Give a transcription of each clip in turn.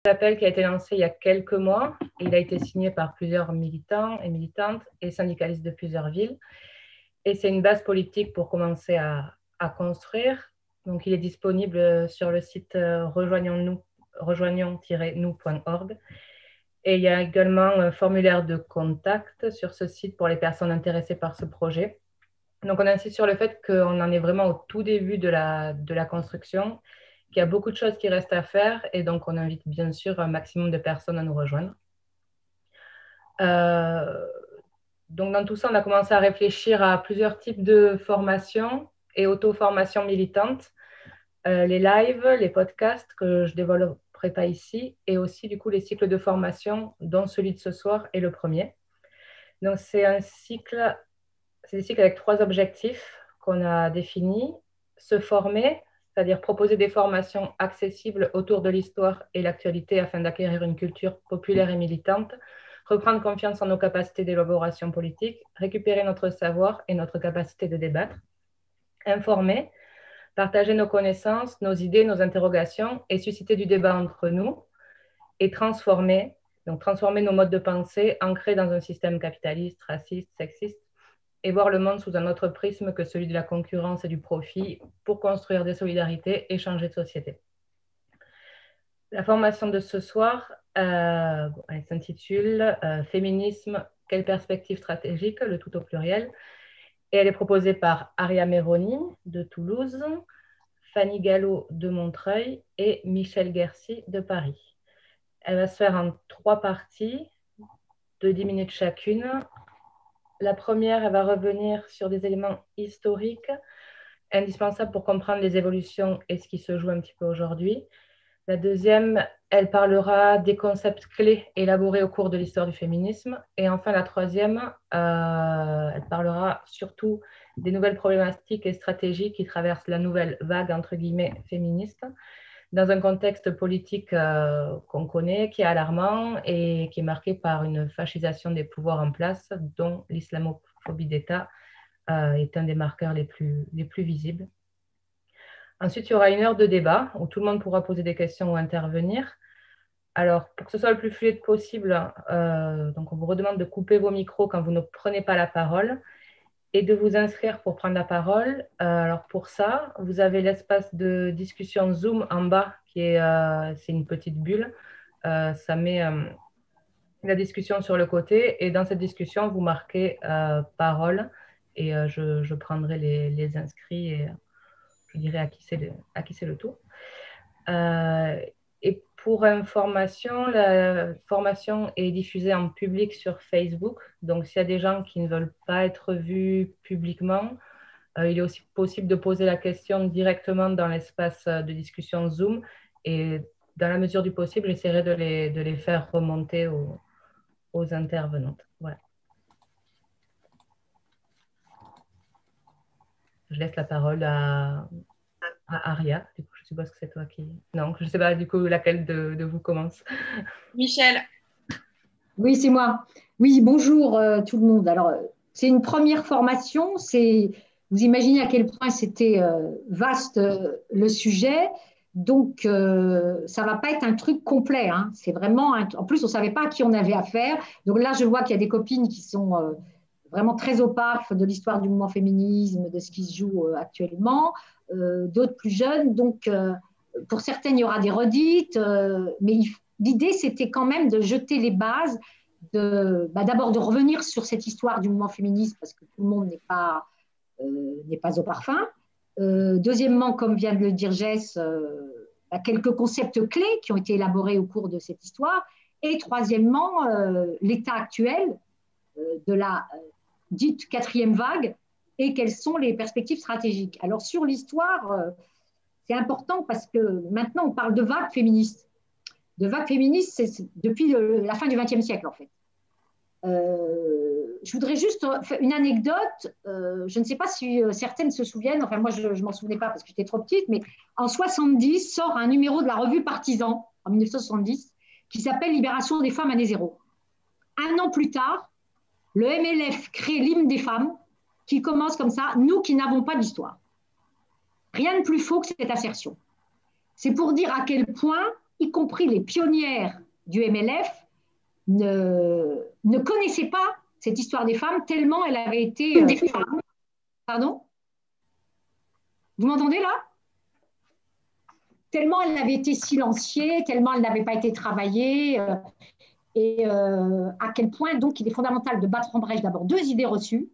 L'appel qui a été lancé il y a quelques mois, il a été signé par plusieurs militants et militantes et syndicalistes de plusieurs villes. Et c'est une base politique pour commencer à construire. Donc, il est disponible sur le site rejoignons-nous.org. Et il y a également un formulaire de contact sur ce site pour les personnes intéressées par ce projet. Donc, on insiste sur le fait qu'on en est vraiment au tout début de la construction, qu'il y a beaucoup de choses qui restent à faire, et donc on invite bien sûr un maximum de personnes à nous rejoindre. Donc, dans tout ça, on a commencé à réfléchir à plusieurs types de formations et auto-formations militantes, les lives, les podcasts que je ne développerai pas ici, et aussi du coup les cycles de formation, dont celui de ce soir est le premier. Donc, c'est des cycles avec 3 objectifs qu'on a définis. Se former, c'est-à-dire proposer des formations accessibles autour de l'histoire et l'actualité afin d'acquérir une culture populaire et militante, reprendre confiance en nos capacités d'élaboration politique, récupérer notre savoir et notre capacité de débattre. Informer, partager nos connaissances, nos idées, nos interrogations et susciter du débat entre nous. Et transformer, donc transformer nos modes de pensée ancrés dans un système capitaliste, raciste, sexiste, et voir le monde sous un autre prisme que celui de la concurrence et du profit pour construire des solidarités et changer de société. La formation de ce soir, elle s'intitule Féminisme, quelle perspective stratégique, le tout au pluriel, et elle est proposée par Aria Meroni de Toulouse, Fanny Gallo de Montreuil et Michel Guercy de Paris. Elle va se faire en 3 parties de 10 minutes chacune. La première, elle va revenir sur des éléments historiques indispensables pour comprendre les évolutions et ce qui se joue un petit peu aujourd'hui. La deuxième, elle parlera des concepts clés élaborés au cours de l'histoire du féminisme. Et enfin, la troisième, elle parlera surtout des nouvelles problématiques et stratégies qui traversent la nouvelle vague, entre guillemets, féministe, dans un contexte politique qu'on connaît, qui est alarmant et qui est marqué par une fascisation des pouvoirs en place, dont l'islamophobie d'État est un des marqueurs les plus visibles. Ensuite, il y aura 1 heure de débat où tout le monde pourra poser des questions ou intervenir. Alors, pour que ce soit le plus fluide possible, donc on vous redemande de couper vos micros quand vous ne prenez pas la parole et de vous inscrire pour prendre la parole. Alors pour ça, vous avez l'espace de discussion Zoom en bas, c'est une petite bulle. Ça met la discussion sur le côté et dans cette discussion, vous marquez parole et je prendrai les inscrits et je dirai à qui c'est le tour. Et pour information, la formation est diffusée en public sur Facebook. Donc, s'il y a des gens qui ne veulent pas être vus publiquement, il est aussi possible de poser la question directement dans l'espace de discussion Zoom. Et dans la mesure du possible, j'essaierai de les faire remonter aux intervenantes. Voilà. Je laisse la parole à Aria. Du coup, je suppose que c'est toi qui… Non, je ne sais pas du coup laquelle de vous commence. Michel. Oui, c'est moi. Oui, bonjour tout le monde. Alors, c'est une première formation. Vous imaginez à quel point c'était vaste le sujet. Donc, ça ne va pas être un truc complet. Hein. C'est vraiment… En plus, on ne savait pas à qui on avait affaire. Donc là, je vois qu'il y a des copines qui sont vraiment très opaques de l'histoire du mouvement féminisme, de ce qui se joue actuellement. D'autres plus jeunes. Donc, pour certaines, il y aura des redites. Mais l'idée, c'était quand même de jeter les bases, d'abord de revenir sur cette histoire du mouvement féministe, parce que tout le monde n'est pas au parfum. Deuxièmement, comme vient de le dire Jess, quelques concepts clés qui ont été élaborés au cours de cette histoire. Et troisièmement, l'état actuel de la dite 4e vague et quelles sont les perspectives stratégiques. Alors, sur l'histoire, c'est important parce que maintenant, on parle de vague féministe. De vague féministe, c'est depuis la fin du XXe siècle, en fait. Je voudrais juste faire une anecdote. Je ne sais pas si certaines se souviennent, enfin moi je ne m'en souvenais pas parce que j'étais trop petite, mais en 70 sort un numéro de la revue Partisan, en 1970, qui s'appelle Libération des femmes année zéro. 1 an plus tard, le MLF crée l'hymne des femmes qui commence comme ça, nous qui n'avons pas d'histoire. Rien de plus faux que cette assertion. C'est pour dire à quel point y compris les pionnières du MLF, ne connaissaient pas cette histoire des femmes tellement elle avait été... Pardon? Vous m'entendez là? Tellement elle avait été silenciée, tellement elle n'avait pas été travaillée, à quel point donc il est fondamental de battre en brèche d'abord deux idées reçues.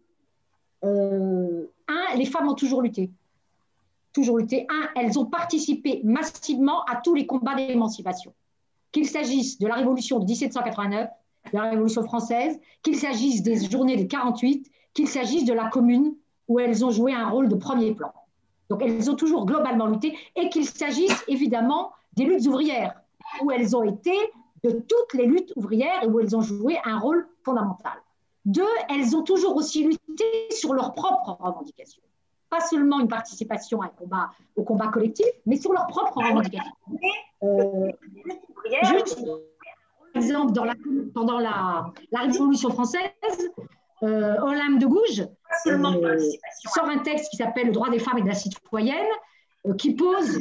Les femmes ont toujours lutté. Toujours lutté. Elles ont participé massivement à tous les combats d'émancipation. Qu'il s'agisse de la Révolution de 1789, de la Révolution française, qu'il s'agisse des journées de 48, qu'il s'agisse de la Commune, où elles ont joué un rôle de premier plan. Donc elles ont toujours globalement lutté, et qu'il s'agisse évidemment des luttes ouvrières, où elles ont été de toutes les luttes ouvrières et où elles ont joué un rôle fondamental. Deux, elles ont toujours aussi lutté sur leurs propres revendications. Pas seulement une participation au combat collectif, mais sur leurs propres revendications. Juste, par exemple, pendant la Révolution française, Olympe de Gouges sort un texte qui s'appelle « Le droit des femmes et de la citoyenne », qui pose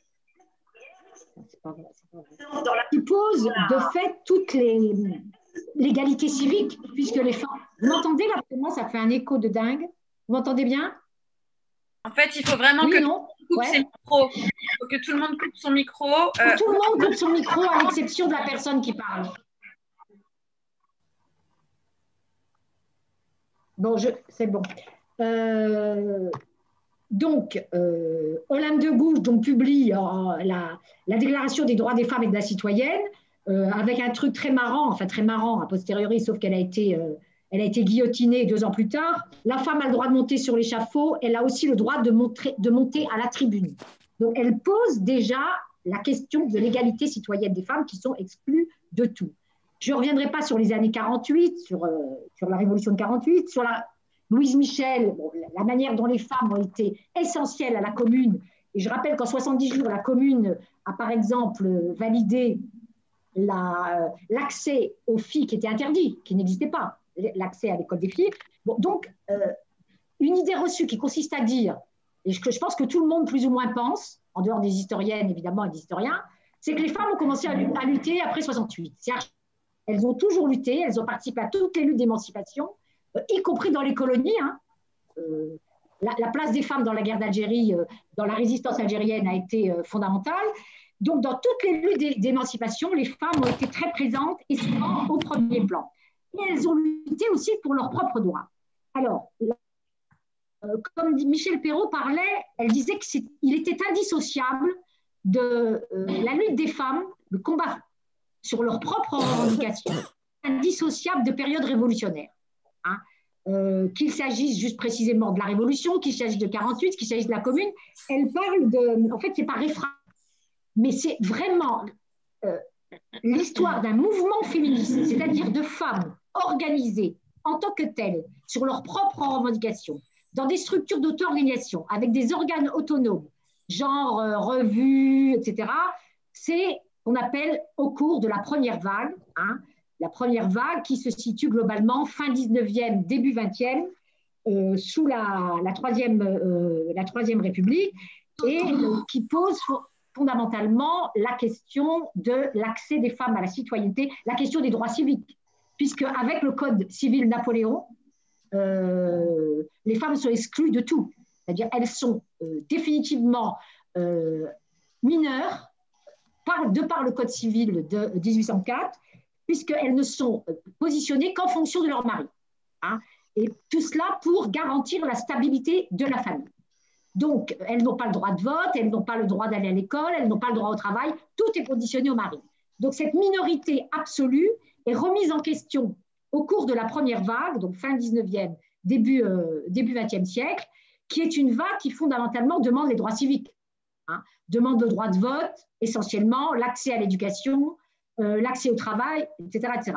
de fait toute l'égalité civique, puisque les femmes... Vous m'entendez là? Pour moi, ça fait un écho de dingue. Vous m'entendez bien? En fait, il faut vraiment que tout le monde coupe ses micros. Il faut que tout le monde coupe son micro. Tout le monde coupe son micro, à l'exception de la personne qui parle. Bon, c'est bon. Donc, Olympe de Gouges publie la Déclaration des droits des femmes et de la citoyenne, avec un truc très marrant a posteriori, sauf qu'elle a été guillotinée 2 ans plus tard. La femme a le droit de monter sur l'échafaud, elle a aussi le droit de monter à la tribune. Donc, elle pose déjà la question de l'égalité citoyenne des femmes qui sont exclues de tout. Je ne reviendrai pas sur les années 48, sur la Révolution de 48, sur Louise Michel, la manière dont les femmes ont été essentielles à la Commune. Et je rappelle qu'en 70 jours, la Commune a par exemple validé l'accès aux filles qui était interdit, qui n'existait pas, l'accès à l'école des filles. Bon, donc, une idée reçue qui consiste à dire, et je pense que tout le monde plus ou moins pense, en dehors des historiennes évidemment et des historiens, c'est que les femmes ont commencé à lutter après 68. Elles ont toujours lutté, elles ont participé à toutes les luttes d'émancipation, y compris dans les colonies. La place des femmes dans la guerre d'Algérie, dans la résistance algérienne a été fondamentale. Donc, dans toutes les luttes d'émancipation, les femmes ont été très présentes et souvent au premier plan. Et elles ont lutté aussi pour leurs propres droits. Alors, comme Michel Perrault parlait, elle disait qu'il était indissociable de la lutte des femmes, le combat sur leurs propres revendications, indissociable de périodes révolutionnaires. Qu'il s'agisse juste précisément de la Révolution, qu'il s'agisse de 48, qu'il s'agisse de la Commune, elle parle de... En fait, c'est pas réfrain, mais c'est vraiment l'histoire d'un mouvement féministe, c'est-à-dire de femmes organisées en tant que telles, sur leurs propres revendications, dans des structures d'auto-organisation, avec des organes autonomes, genre revues, etc. C'est qu'on appelle au cours de la première vague, la première vague qui se situe globalement fin 19e, début 20e, sous la Troisième République, et qui pose fondamentalement la question de l'accès des femmes à la citoyenneté, la question des droits civiques, puisque avec le Code civil Napoléon, les femmes sont exclues de tout, c'est-à-dire elles sont définitivement mineures de par le Code civil de 1804, puisqu'elles ne sont positionnées qu'en fonction de leur mari. Et tout cela pour garantir la stabilité de la famille. Donc, elles n'ont pas le droit de vote, elles n'ont pas le droit d'aller à l'école, elles n'ont pas le droit au travail, tout est conditionné au mari. Donc, cette minorité absolue est remise en question au cours de la première vague, donc fin 19e, début 20e siècle, qui est une vague qui fondamentalement demande les droits civiques, demande le droit de vote, essentiellement, l'accès à l'éducation, l'accès au travail, etc. etc.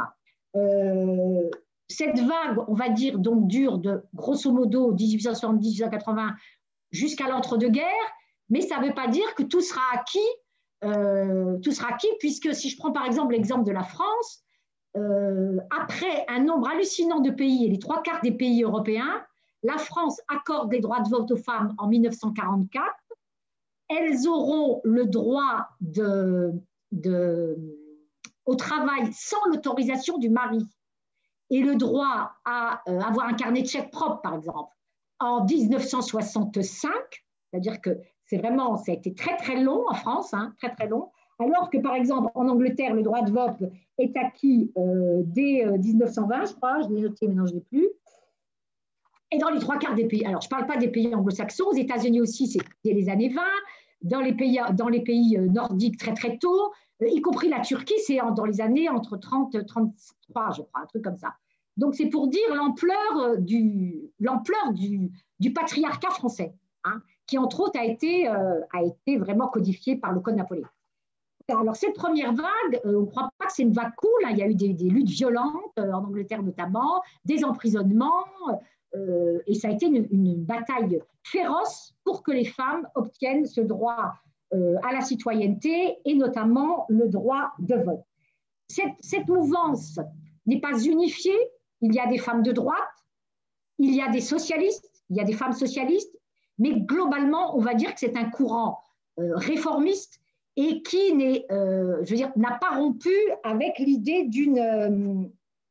Cette vague, on va dire, donc dure de grosso modo 1870-1880 jusqu'à l'entre-deux-guerres, mais ça ne veut pas dire que tout sera acquis, puisque si je prends par exemple l'exemple de la France, après un nombre hallucinant de pays, et les 3/4 des pays européens, la France accorde les droits de vote aux femmes en 1944. Elles auront le droit au travail sans l'autorisation du mari et le droit à avoir un carnet de chèques propre, par exemple, en 1965, c'est-à-dire que ça a été très très long en France, hein, très très long, alors que par exemple en Angleterre, le droit de vote est acquis dès 1920, je crois, je l'ai noté, maintenant je ne l'ai plus, et dans les 3/4 des pays. Alors je ne parle pas des pays anglo-saxons, aux États-Unis aussi, c'est dès les années 20, dans les pays nordiques très très tôt, y compris la Turquie, c'est dans les années entre 30 et 33, je crois, un truc comme ça. Donc, c'est pour dire l'ampleur du patriarcat français, hein, qui, entre autres, a été vraiment codifié par le Code Napoléon. Alors, cette première vague, on ne croit pas que c'est une vague cool, hein. Il y a eu des luttes violentes, en Angleterre notamment, des emprisonnements, et ça a été une bataille féroce pour que les femmes obtiennent ce droit à la citoyenneté et notamment le droit de vote. Cette mouvance n'est pas unifiée. Il y a des femmes de droite, il y a des socialistes, il y a des femmes socialistes, mais globalement, on va dire que c'est un courant réformiste et qui n'a pas rompu avec l'idée d'une,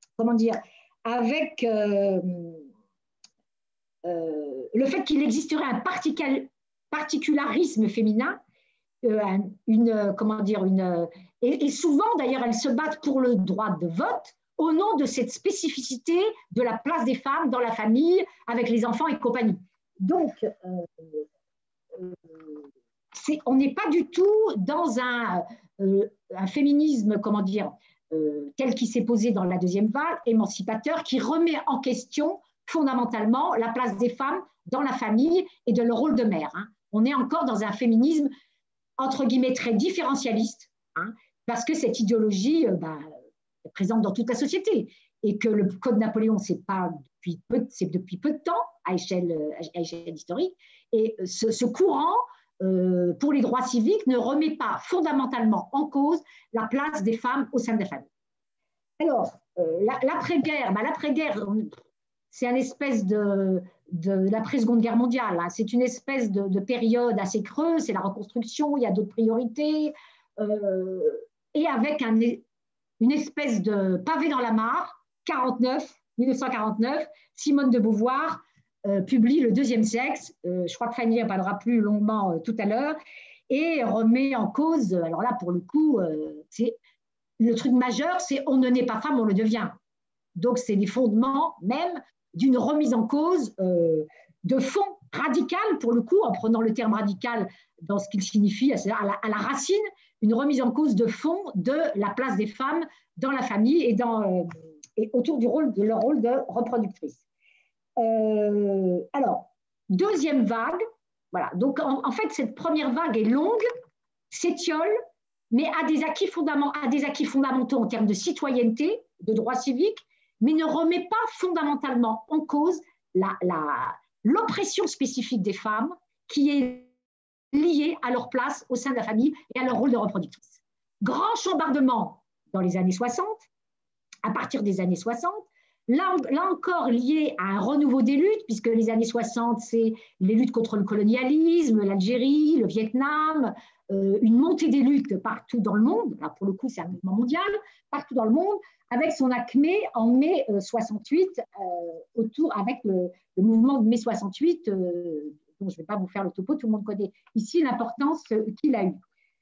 avec le fait qu'il existerait un particularisme féminin, et souvent d'ailleurs elles se battent pour le droit de vote au nom de cette spécificité de la place des femmes dans la famille, avec les enfants et compagnie. Donc, on n'est pas du tout dans un féminisme, tel qu'il s'est posé dans la deuxième vague, émancipateur, qui remet en question fondamentalement la place des femmes dans la famille et de leur rôle de mère, hein. On est encore dans un féminisme, entre guillemets, très différentialiste, hein, parce que cette idéologie est présente dans toute la société et que le Code Napoléon, c'est depuis peu de temps à échelle historique, et ce courant pour les droits civiques ne remet pas fondamentalement en cause la place des femmes au sein de la famille. Alors, l'après-guerre, c'est une espèce de l'après-seconde guerre mondiale, hein. C'est une espèce de période assez creuse, c'est la reconstruction, il y a d'autres priorités, et avec une espèce de pavé dans la mare, 1949, Simone de Beauvoir publie Le deuxième sexe, je crois que Fanny en parlera plus longuement tout à l'heure, et remet en cause, alors là pour le coup, le truc majeur, c'est on ne naît pas femme, on le devient. Donc c'est les fondements même d'une remise en cause de fond radical, pour le coup, en prenant le terme radical dans ce qu'il signifie, c'est-à-dire à la racine, une remise en cause de fond de la place des femmes dans la famille et autour de leur rôle de reproductrice. Alors, deuxième vague, voilà. Donc, en fait, cette première vague est longue, s'étiole, mais a des acquis fondamentaux en termes de citoyenneté, de droits civiques, mais ne remet pas fondamentalement en cause l'oppression spécifique des femmes qui est liée à leur place au sein de la famille et à leur rôle de reproductrice. Grand chambardement dans les années 60, à partir des années 60, là encore lié à un renouveau des luttes, puisque les années 60, c'est les luttes contre le colonialisme, l'Algérie, le Vietnam, une montée des luttes partout dans le monde. Là, pour le coup, c'est un mouvement mondial, partout dans le monde, avec son acmé en mai 68, avec le mouvement de mai 68, dont je ne vais pas vous faire le topo, tout le monde connaît ici l'importance qu'il a eue.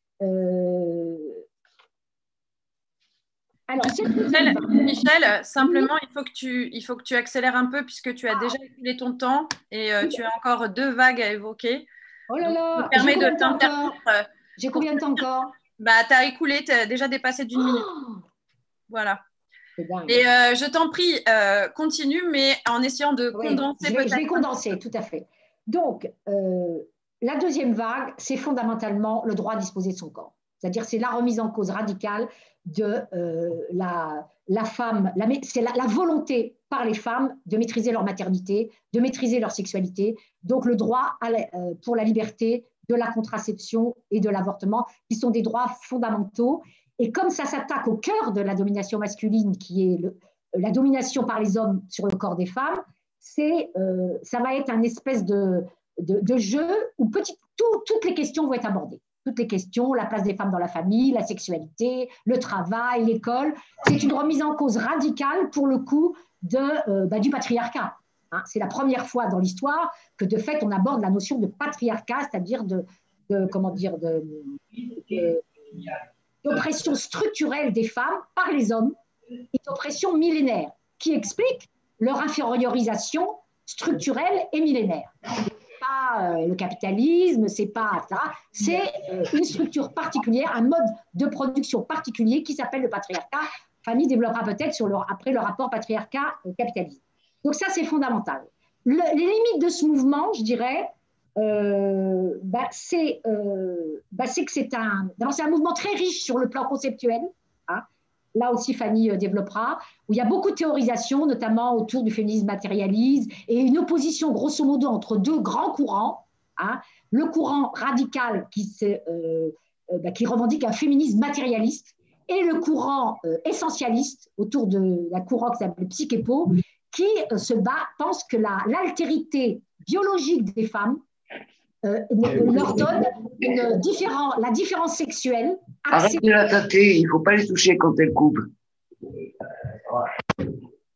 Alors, Michel, simplement, il faut que tu accélères un peu puisque tu as déjà écoulé ton temps et tu as encore 2 vagues à évoquer. Oh là là, j'ai combien de temps encore? Tu as écoulé, tu as déjà dépassé d'1 minute. Voilà. Et je t'en prie, continue, mais en essayant de condenser. Je vais condenser, tout à fait. Donc, la deuxième vague, c'est fondamentalement le droit à disposer de son corps. C'est-à-dire, c'est la remise en cause radicale de la femme, c'est la volonté par les femmes de maîtriser leur maternité, de maîtriser leur sexualité, donc le droit pour la liberté de la contraception et de l'avortement, qui sont des droits fondamentaux. Et comme ça s'attaque au cœur de la domination masculine, qui est la domination par les hommes sur le corps des femmes, ça va être un espèce de jeu où toutes les questions vont être abordées. toutes les questions, la place des femmes dans la famille, la sexualité, le travail, l'école. C'est une remise en cause radicale, pour le coup, du patriarcat. Hein. C'est la première fois dans l'histoire que, de fait, on aborde la notion de patriarcat, c'est-à-dire d'oppression structurelle des femmes par les hommes, et d'oppression millénaire, qui explique leur infériorisation structurelle et millénaire. Pas le capitalisme, c'est pas, etc. C'est une structure particulière, un mode de production particulier qui s'appelle le patriarcat. Fanny développera peut-être après le rapport patriarcat-capitalisme. Donc ça, c'est fondamental. Les limites de ce mouvement, je dirais, c'est que c'est un mouvement très riche sur le plan conceptuel. Hein. Là aussi, Fanny développera, où il y a beaucoup de théorisation, notamment autour du féminisme matérialiste, et une opposition, grosso modo, entre deux grands courants. Hein, le courant radical qui revendique un féminisme matérialiste, et le courant essentialiste, autour de la courant qui s'appelle Psyché-Po, qui pense que l'altérité biologique des femmes leur donne la différence sexuelle. Arrête de la tâter, il ne faut pas les toucher quand elles coupent. Je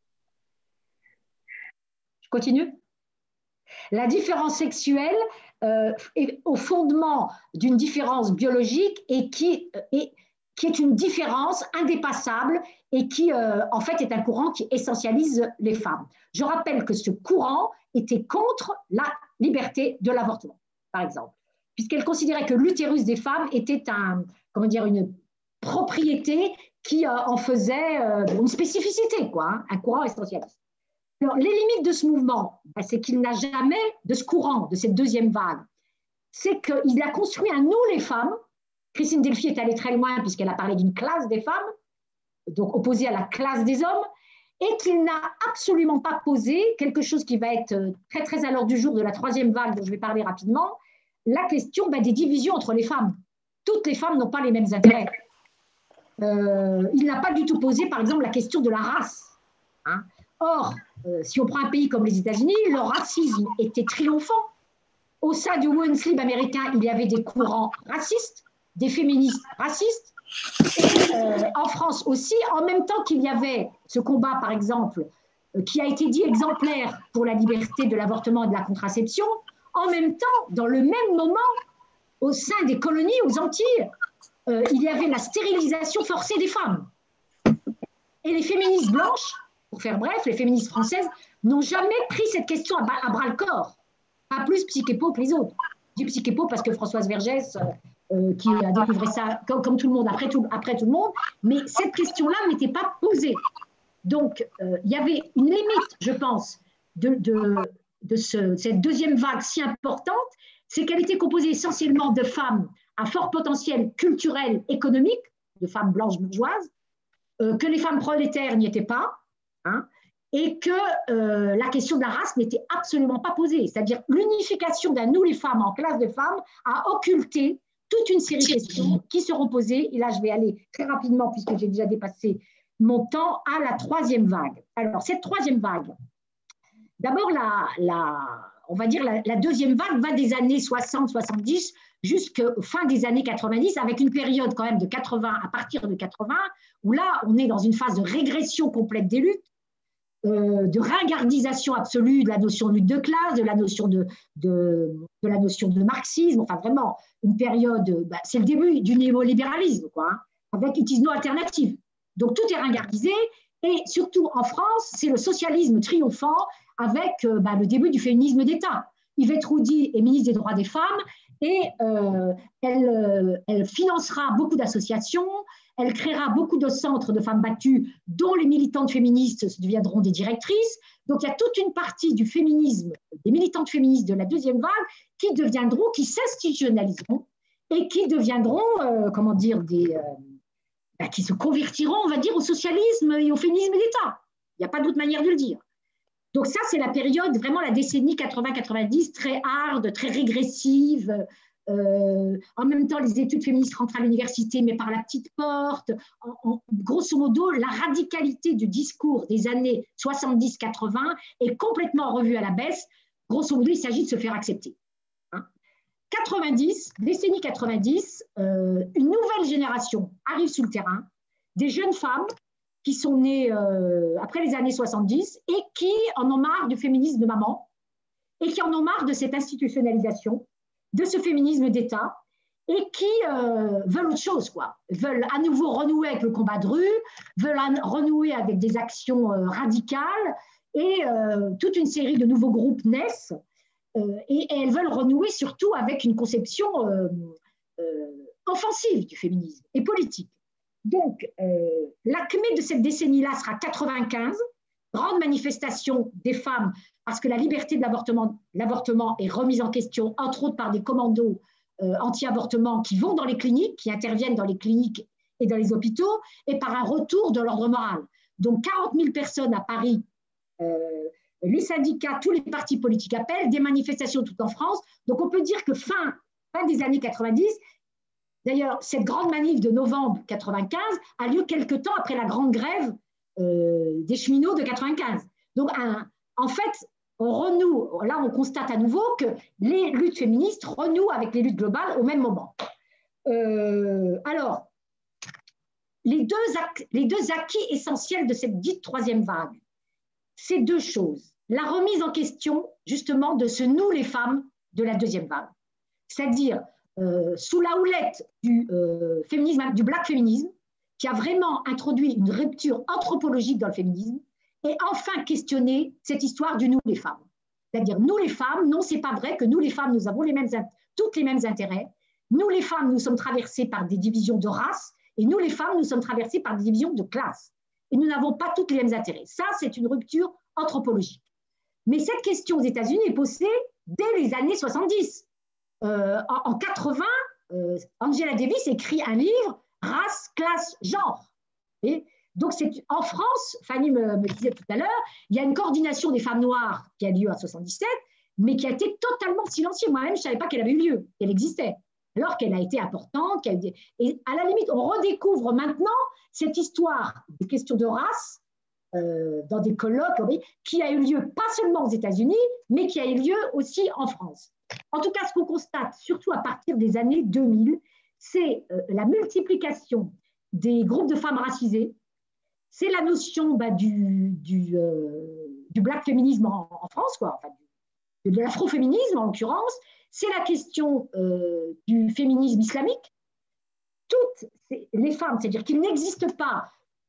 continue. La différence sexuelle est au fondement d'une différence biologique et qui est une différence indépassable et qui, en fait, est un courant qui essentialise les femmes. Je rappelle que ce courant était contre la liberté de l'avortement, par exemple, puisqu'elle considérait que l'utérus des femmes était une propriété qui en faisait une spécificité, un courant essentialiste. Alors, les limites de ce mouvement, c'est qu'il n'a jamais, de ce courant, de cette deuxième vague, c'est qu'il a construit un nous les femmes. Christine Delphi est allée très loin puisqu'elle a parlé d'une classe des femmes, donc opposée à la classe des hommes, et qu'il n'a absolument pas posé quelque chose qui va être très très à l'ordre du jour de la troisième vague dont je vais parler rapidement, la question des divisions entre les femmes. Toutes les femmes n'ont pas les mêmes intérêts. Il n'a pas du tout posé, par exemple, la question de la race. Hein. Or, si on prend un pays comme les États-Unis, le racisme était triomphant. Au sein du Women's Club américain, il y avait des courants racistes, des féministes racistes. Et, en France aussi, en même temps qu'il y avait ce combat, par exemple, qui a été dit exemplaire pour la liberté de l'avortement et de la contraception, en même temps, dans le même moment, au sein des colonies, aux Antilles, il y avait la stérilisation forcée des femmes. Et les féministes blanches, pour faire bref, les féministes françaises, n'ont jamais pris cette question à bras-le-corps. Pas plus Psyché-Po que les autres. Je dis Psyché-Po parce que Françoise Vergès, qui a découvert ça comme tout le monde, après tout le monde, mais cette question-là n'était pas posée. Donc, il y avait une limite, je pense, cette deuxième vague si importante, c'est qu'elle était composée essentiellement de femmes à fort potentiel culturel, économique, de femmes blanches bourgeoises, que les femmes prolétaires n'y étaient pas, hein, et que la question de la race n'était absolument pas posée. C'est-à-dire l'unification d'un nous les femmes en classe de femmes a occulté toute une série de questions qui seront posées, et là je vais aller très rapidement puisque j'ai déjà dépassé mon temps, à la troisième vague. Alors cette troisième vague, d'abord on va dire la deuxième vague va des années 60-70 jusqu'à fin des années 90, avec une période quand même de 80, à partir de 80, où là on est dans une phase de régression complète des luttes, de ringardisation absolue de la notion de lutte de classe, de la notion de la notion de marxisme, enfin vraiment une période, c'est le début du néolibéralisme, hein, avec It is no alternative. Donc tout est ringardisé, et surtout en France, c'est le socialisme triomphant avec le début du féminisme d'État. Yvette Roudy est ministre des droits des femmes, et elle financera beaucoup d'associations, elle créera beaucoup de centres de femmes battues dont les militantes féministes deviendront des directrices. Donc il y a toute une partie du féminisme, des militantes féministes de la deuxième vague qui s'institutionnaliseront et qui deviendront, qui se convertiront, on va dire, au socialisme et au féminisme d'État. Il n'y a pas d'autre manière de le dire. Donc ça, c'est la période, vraiment la décennie 80-90, très hard, très régressive. En même temps, les études féministes rentrent à l'université, mais par la petite porte. Grosso modo, la radicalité du discours des années 70-80 est complètement revue à la baisse. Grosso modo, il s'agit de se faire accepter. Hein. décennie 90, une nouvelle génération arrive sur le terrain, des jeunes femmes qui sont nées après les années 70 et qui en ont marre du féminisme de maman et qui en ont marre de cette institutionnalisation, de ce féminisme d'État et qui veulent autre chose, quoi. Veulent à nouveau renouer avec le combat de rue, veulent renouer avec des actions radicales et toute une série de nouveaux groupes naissent et elles veulent renouer surtout avec une conception offensive du féminisme et politique. Donc, l'acmé de cette décennie-là sera 95, grande manifestation des femmes parce que la liberté de l'avortement est remise en question, entre autres par des commandos anti-avortement qui vont dans les cliniques, qui interviennent dans les cliniques et dans les hôpitaux, et par un retour de l'ordre moral. Donc 40 000 personnes à Paris, les syndicats, tous les partis politiques appellent, des manifestations tout en France. Donc on peut dire que fin des années 90, d'ailleurs cette grande manif de novembre 95 a lieu quelque temps après la grande grève des cheminots de 95. Donc en fait, on renoue, là on constate à nouveau que les luttes féministes renouent avec les luttes globales au même moment. Alors, les deux acquis essentiels de cette dite troisième vague, c'est deux choses. La remise en question, justement, de ce nous les femmes de la deuxième vague. C'est-à-dire, sous la houlette du féminisme, du black féminisme, qui a vraiment introduit une rupture anthropologique dans le féminisme, et enfin questionner cette histoire du nous les femmes. C'est-à-dire, nous les femmes, non, c'est pas vrai que nous les femmes, nous avons toutes les mêmes intérêts. Nous les femmes, nous sommes traversées par des divisions de race, et nous les femmes, nous sommes traversées par des divisions de classe. Et nous n'avons pas toutes les mêmes intérêts. Ça, c'est une rupture anthropologique. Mais cette question aux États-Unis est posée dès les années 70. En 80, Angela Davis écrit un livre, Race, classe, genre. Et donc, en France, Fanny me disait tout à l'heure, il y a une coordination des femmes noires qui a lieu en 77, mais qui a été totalement silencieux. Moi-même, je ne savais pas qu'elle avait eu lieu, qu'elle existait, alors qu'elle a été importante. Et à la limite, on redécouvre maintenant cette histoire des questions de race dans des colloques qui a eu lieu pas seulement aux États-Unis, mais qui a eu lieu aussi en France. En tout cas, ce qu'on constate, surtout à partir des années 2000, c'est la multiplication des groupes de femmes racisées. C'est la notion du black féminisme en France, quoi, enfin, de l'afroféminisme en l'occurrence. C'est la question du féminisme islamique. Toutes les femmes, c'est-à-dire qu'il n'existe pas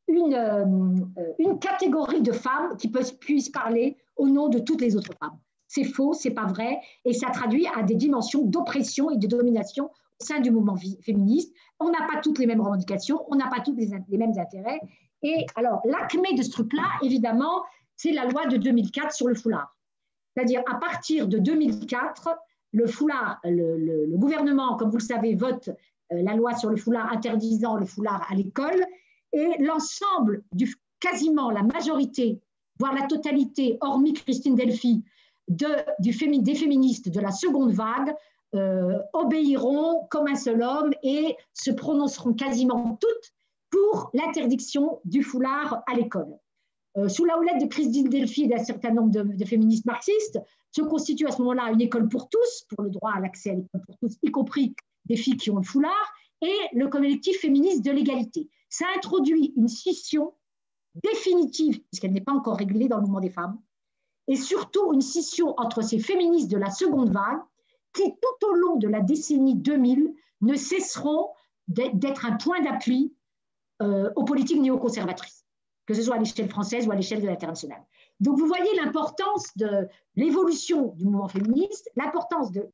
une catégorie de femmes qui puisse parler au nom de toutes les autres femmes. C'est faux, c'est pas vrai, et ça traduit à des dimensions d'oppression et de domination au sein du mouvement féministe. On n'a pas toutes les mêmes revendications, on n'a pas tous les mêmes intérêts. Et alors, l'acmé de ce truc-là, évidemment, c'est la loi de 2004 sur le foulard. C'est-à-dire, à partir de 2004, le foulard, le gouvernement, comme vous le savez, vote la loi sur le foulard interdisant le foulard à l'école, et l'ensemble, quasiment la majorité, voire la totalité, hormis Christine Delphi, des féministes de la seconde vague, obéiront comme un seul homme et se prononceront quasiment toutes pour l'interdiction du foulard à l'école. Sous la houlette de Christine Delphi et d'un certain nombre de féministes marxistes, se constitue à ce moment-là une école pour tous, pour le droit à l'accès à l'école pour tous, y compris des filles qui ont le foulard, et le collectif féministe de l'égalité. Ça introduit une scission définitive, puisqu'elle n'est pas encore réglée dans le mouvement des femmes, et surtout une scission entre ces féministes de la seconde vague qui, tout au long de la décennie 2000, ne cesseront d'être un point d'appui aux politiques néoconservatrices, que ce soit à l'échelle française ou à l'échelle de l'international. Donc, vous voyez l'importance de l'évolution du mouvement féministe, l'importance de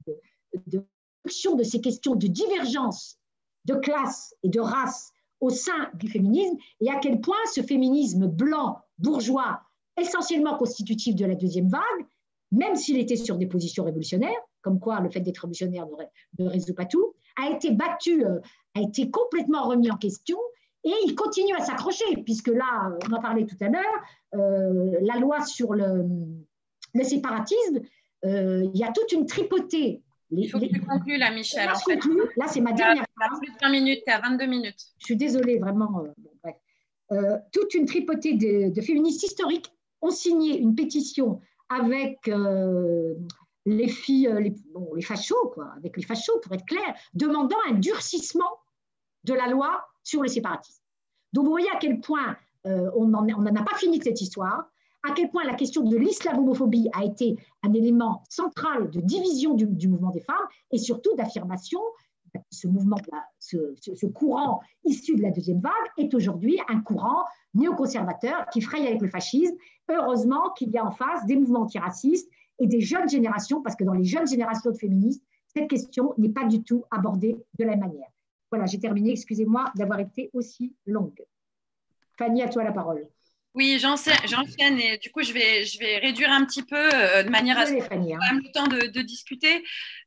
ces questions de divergence de classe et de race au sein du féminisme, et à quel point ce féminisme blanc, bourgeois, essentiellement constitutif de la deuxième vague, même s'il était sur des positions révolutionnaires, comme quoi le fait d'être révolutionnaire ne résout pas tout, a été battu, a été complètement remis en question, et il continue à s'accrocher, puisque là, on en parlait tout à l'heure, la loi sur le séparatisme, il y a toute une tripotée. Il faut que tu conclues là, Michel. Là, là c'est ma dernière phrase. Tu as plus de 20 minutes, tu es à 22 minutes. Je suis désolée, vraiment. Bon, bref. Toute une tripotée de féministes historiques ont signé une pétition avec les filles, les fachos, quoi, avec les fachos, pour être clair, demandant un durcissement de la loi sur le séparatisme. Donc, vous voyez à quel point on n'en a pas fini de cette histoire, à quel point la question de l'islamophobie a été un élément central de division du mouvement des femmes et surtout d'affirmation. Ce mouvement, ce courant issu de la deuxième vague est aujourd'hui un courant néoconservateur qui fraye avec le fascisme. Heureusement qu'il y a en face des mouvements antiracistes et des jeunes générations, parce que dans les jeunes générations de féministes, cette question n'est pas du tout abordée de la même manière. Voilà, j'ai terminé. Excusez-moi d'avoir été aussi longue. Fanny, à toi la parole. Oui, j'enchaîne et du coup, je vais réduire un petit peu de manière à ce qu'on ait quand même le temps de discuter.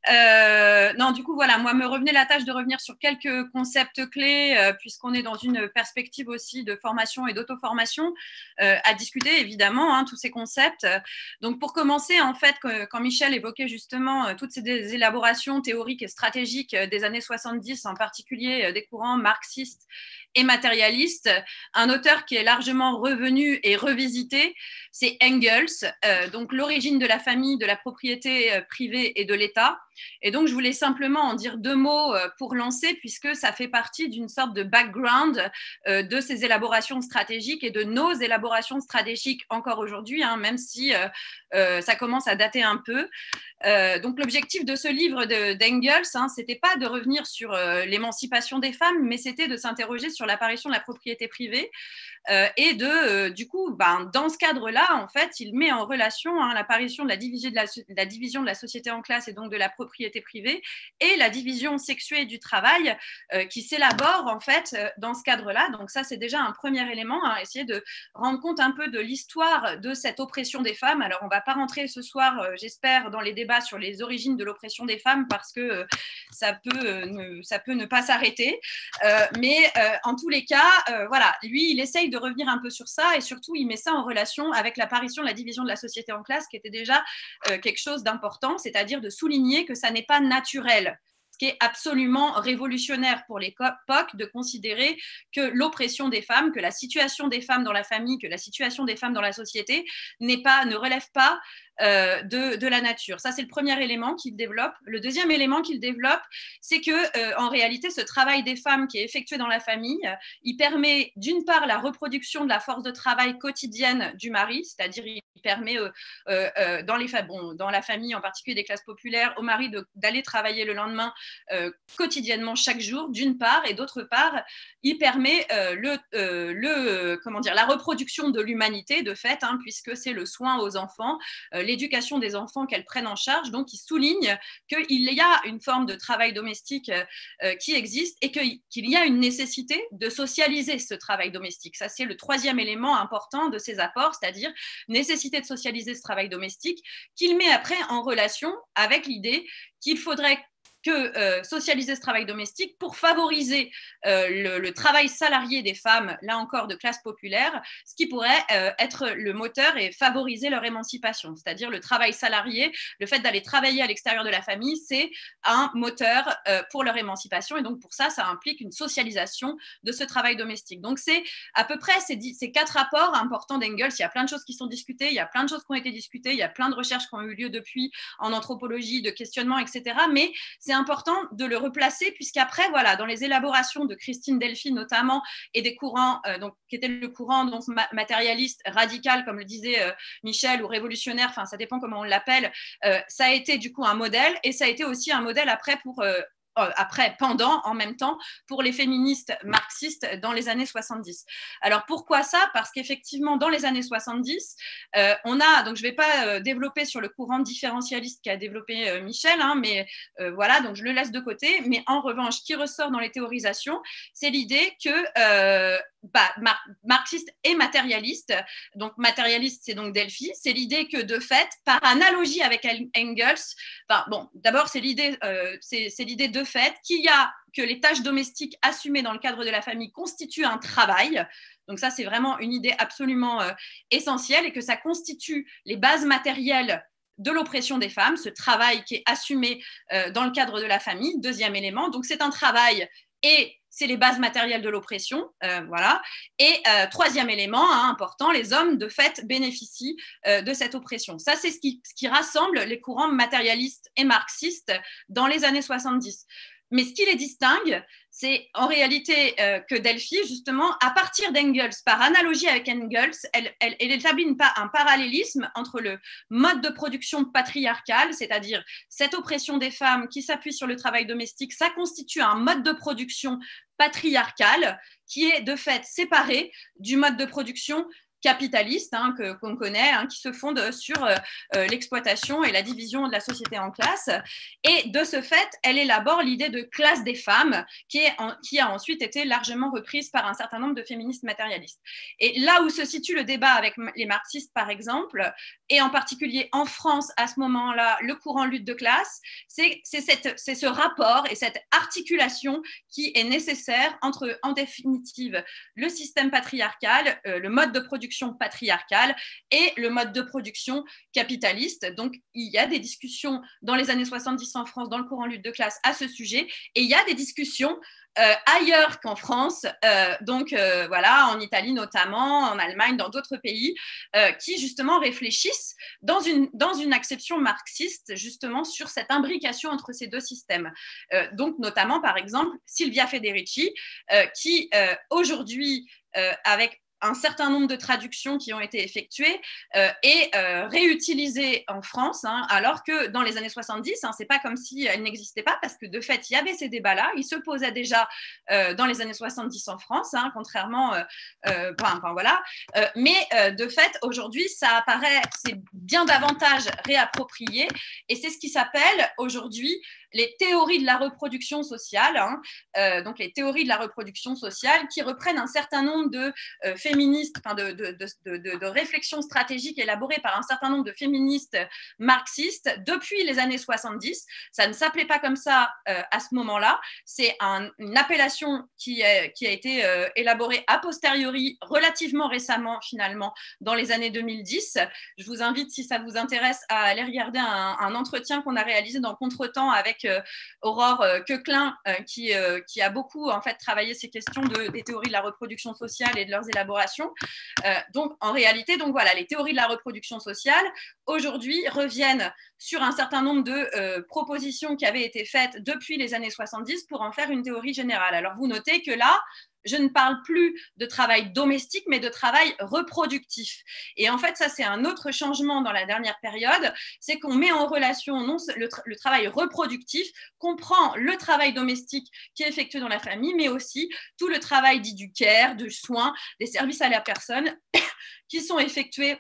Non, du coup, voilà, moi, me revenait la tâche de revenir sur quelques concepts clés, puisqu'on est dans une perspective aussi de formation et d'auto-formation, à discuter, évidemment, hein, tous ces concepts. Donc, pour commencer, en fait, quand Michel évoquait justement toutes ces élaborations théoriques et stratégiques des années 70, en particulier des courants marxistes et matérialistes, un auteur qui est largement revenu et revisité, c'est Engels, donc l'origine de la famille, de la propriété privée et de l'État. Et donc, je voulais simplement en dire deux mots pour lancer, puisque ça fait partie d'une sorte de background de ces élaborations stratégiques et de nos élaborations stratégiques encore aujourd'hui, hein, même si ça commence à dater un peu. Donc, l'objectif de ce livre d'Engels, hein, c'était pas de revenir sur l'émancipation des femmes, mais c'était de s'interroger sur l'apparition de la propriété privée et du coup, dans ce cadre-là, en fait, il met en relation l'apparition de la division de la société en classe et donc de la propriété privée et la division sexuée du travail qui s'élabore en fait dans ce cadre-là. Donc ça, c'est déjà un premier élément, hein, essayer de rendre compte un peu de l'histoire de cette oppression des femmes. Alors, on ne va pas rentrer ce soir, j'espère, dans les débats sur les origines de l'oppression des femmes parce que ça peut ne pas s'arrêter. Mais en tous les cas, voilà, lui, il essaye de revenir un peu sur ça et surtout, il met ça en relation avec l'apparition de la division de la société en classes qui était déjà quelque chose d'important, c'est-à-dire de souligner que ça n'est pas naturel. Ce qui est absolument révolutionnaire pour l'époque de considérer que l'oppression des femmes, que la situation des femmes dans la famille, que la situation des femmes dans la société ne relève pas de la nature. Ça, c'est le premier élément qu'il développe. Le deuxième élément qu'il développe, c'est que en réalité, ce travail des femmes qui est effectué dans la famille, il permet d'une part la reproduction de la force de travail quotidienne du mari, c'est-à-dire il permet dans la famille, en particulier des classes populaires, au mari d'aller travailler le lendemain quotidiennement chaque jour, d'une part, et d'autre part, il permet la reproduction de l'humanité, de fait, hein, puisque c'est le soin aux enfants, l'éducation des enfants qu'elles prennent en charge. Donc, il souligne qu'il y a une forme de travail domestique qui existe et qu'il y a une nécessité de socialiser ce travail domestique. Ça, c'est le troisième élément important de ces apports, c'est-à-dire nécessité de socialiser ce travail domestique, qu'il met après en relation avec l'idée qu'il faudrait socialiser ce travail domestique pour favoriser le travail salarié des femmes, là encore de classe populaire, ce qui pourrait être le moteur et favoriser leur émancipation. C'est-à-dire le travail salarié, le fait d'aller travailler à l'extérieur de la famille, c'est un moteur pour leur émancipation. Et donc pour ça, ça implique une socialisation de ce travail domestique. Donc c'est à peu près ces quatre apports importants d'Engels. Il y a plein de choses qui sont discutées, il y a plein de choses qui ont été discutées, il y a plein de recherches qui ont eu lieu depuis en anthropologie, de questionnement, etc. Mais c'est important de le replacer puisqu'après, voilà, dans les élaborations de Christine Delphi notamment et des courants, qui étaient le courant donc, matérialiste, radical, comme le disait Michel, ou révolutionnaire, enfin ça dépend comment on l'appelle, ça a été du coup un modèle et ça a été aussi un modèle après pendant, en même temps, pour les féministes marxistes dans les années 70. Alors, pourquoi ça? Parce qu'effectivement, dans les années 70, donc je ne vais pas développer sur le courant différentialiste qu'a développé Michel, hein, mais voilà, donc je le laisse de côté. Mais en revanche, ce qui ressort dans les théorisations, c'est l'idée que marxiste et matérialiste, donc matérialiste, c'est donc Delphi, c'est l'idée que de fait, par analogie avec Engels, d'abord c'est l'idée de fait que les tâches domestiques assumées dans le cadre de la famille constituent un travail. Donc ça, c'est vraiment une idée absolument essentielle et que ça constitue les bases matérielles de l'oppression des femmes, ce travail qui est assumé dans le cadre de la famille, deuxième élément. Donc c'est un travail et c'est les bases matérielles de l'oppression. Voilà. Et troisième élément important, les hommes, de fait, bénéficient de cette oppression. Ça, c'est ce qui rassemble les courants matérialistes et marxistes dans les années 70. Mais ce qui les distingue, c'est en réalité que Delphi, justement, à partir d'Engels, par analogie avec Engels, elle établit un parallélisme entre le mode de production patriarcal, c'est-à-dire cette oppression des femmes qui s'appuie sur le travail domestique, ça constitue un mode de production patriarcal qui est de fait séparé du mode de production capitaliste qu'on connaît, qui se fonde sur l'exploitation et la division de la société en classes. Et de ce fait, elle élabore l'idée de classe des femmes qui a ensuite été largement reprise par un certain nombre de féministes matérialistes. Et là où se situe le débat avec les marxistes, par exemple, et en particulier en France, à ce moment-là, le courant lutte de classe, c'est ce rapport et cette articulation qui est nécessaire entre, en définitive, le système patriarcal, le mode de production patriarcale et le mode de production capitaliste. Donc, il y a des discussions dans les années 70 en France, dans le courant lutte de classe, à ce sujet, et il y a des discussions ailleurs qu'en France, voilà, en Italie notamment, en Allemagne, dans d'autres pays, qui justement réfléchissent dans une acception marxiste justement sur cette imbrication entre ces deux systèmes. Donc notamment par exemple Silvia Federici, qui aujourd'hui, avec un certain nombre de traductions qui ont été effectuées et réutilisées en France, alors que dans les années 70, c'est pas comme si elles n'existaient pas, parce que de fait, il y avait ces débats-là, ils se posaient déjà dans les années 70 en France, contrairement, voilà. Mais de fait, aujourd'hui, ça apparaît, c'est bien davantage réapproprié, et c'est ce qui s'appelle aujourd'hui les théories de la reproduction sociale, donc les théories de la reproduction sociale qui reprennent un certain nombre de féministes, de réflexions stratégiques élaborées par un certain nombre de féministes marxistes depuis les années 70. Ça ne s'appelait pas comme ça à ce moment-là. C'est une appellation qui a été élaborée a posteriori, relativement récemment finalement, dans les années 2010. Je vous invite, si ça vous intéresse, à aller regarder un entretien qu'on a réalisé dans Contretemps avec Aurore Queuclin, qui a beaucoup en fait travaillé ces questions des théories de la reproduction sociale et de leurs élaborations. Donc en réalité, donc voilà, les théories de la reproduction sociale aujourd'hui reviennent sur un certain nombre de propositions qui avaient été faites depuis les années 70 pour en faire une théorie générale. Alors vous notez que là, je ne parle plus de travail domestique, mais de travail reproductif. Et en fait, ça, c'est un autre changement dans la dernière période, c'est qu'on met en relation non, le travail reproductif, comprend le travail domestique qui est effectué dans la famille, mais aussi tout le travail dit du care, du soin, des services à la personne qui sont effectués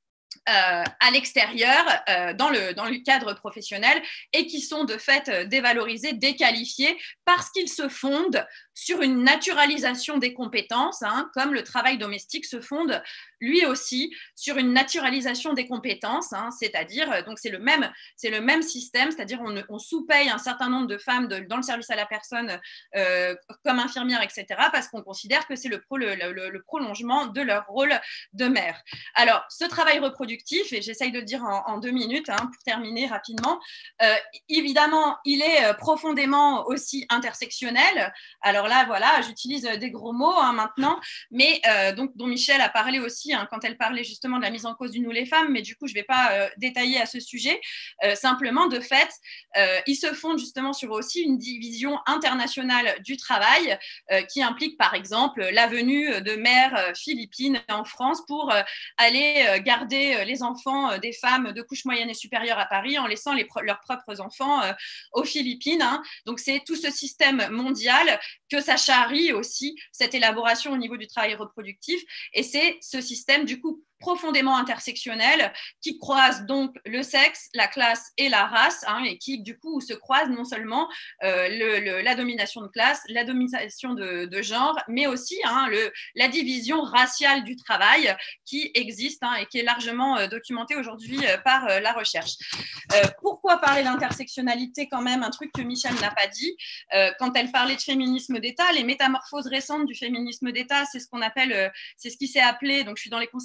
à l'extérieur, dans le cadre professionnel, et qui sont de fait dévalorisés, déqualifiés, parce qu'ils se fondent sur une naturalisation des compétences, comme le travail domestique se fonde lui aussi sur une naturalisation des compétences, c'est-à-dire, donc c'est le même système, c'est-à-dire on sous-paye un certain nombre de femmes dans le service à la personne comme infirmières, etc., parce qu'on considère que c'est le prolongement de leur rôle de mère. Alors, ce travail reproductif, et j'essaye de le dire en 2 minutes pour terminer rapidement, évidemment, il est profondément aussi intersectionnel. Alors là, voilà, j'utilise des gros mots maintenant, mais dont Michel a parlé aussi quand elle parlait justement de la mise en cause du nous les femmes, mais du coup, je ne vais pas détailler à ce sujet. Simplement, de fait, ils se fondent justement sur aussi une division internationale du travail qui implique, par exemple, la venue de mères philippines en France pour aller garder les enfants des femmes de couche moyenne et supérieure à Paris en laissant leurs propres enfants aux Philippines. Donc, c'est tout ce système mondial que ça charrie aussi, cette élaboration au niveau du travail reproductif. Et c'est ce système, du coup, profondément intersectionnel qui croise donc le sexe, la classe et la race, et qui du coup se croise non seulement la domination de classe, la domination de genre, mais aussi la division raciale du travail qui existe et qui est largement documentée aujourd'hui par la recherche. Pourquoi parler d'intersectionnalité quand même, un truc que Michel n'a pas dit quand elle parlait de féminisme d'État, les métamorphoses récentes du féminisme d'État, c'est ce qu'on appelle, c'est ce qui s'est appelé, donc je suis dans les concepts clés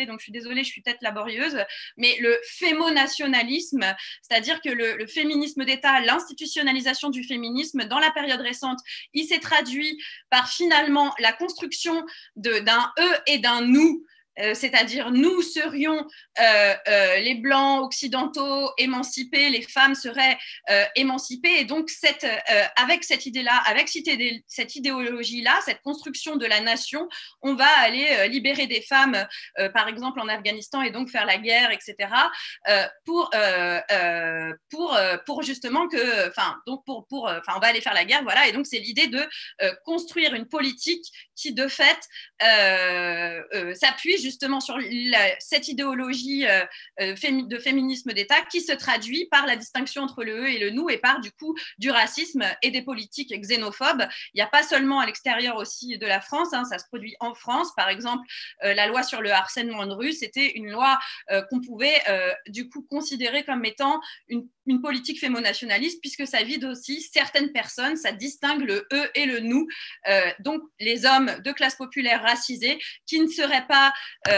donc je suis désolée, je suis peut-être laborieuse, mais le fémonationalisme, c'est-à-dire que le féminisme d'État, l'institutionnalisation du féminisme dans la période récente, il s'est traduit par finalement la construction d'un eux et d'un nous. C'est-à-dire nous serions les blancs occidentaux émancipés, les femmes seraient émancipées, et donc avec cette idée-là, avec cette idéologie-là, cette construction de la nation, on va aller libérer des femmes, par exemple en Afghanistan, et donc faire la guerre, etc. Pour justement que, on va aller faire la guerre, voilà, et donc c'est l'idée de construire une politique qui de fait s'appuie justement sur cette idéologie de féminisme d'État qui se traduit par la distinction entre le eux et le nous, et par du coup du racisme et des politiques xénophobes. Il n'y a pas seulement à l'extérieur aussi de la France, hein, ça se produit en France. Par exemple, la loi sur le harcèlement de rue, c'était une loi qu'on pouvait du coup considérer comme étant une politique fémonationaliste, puisque ça vide aussi certaines personnes, ça distingue le eux et le nous, donc les hommes de classe populaire racisée qui ne seraient pas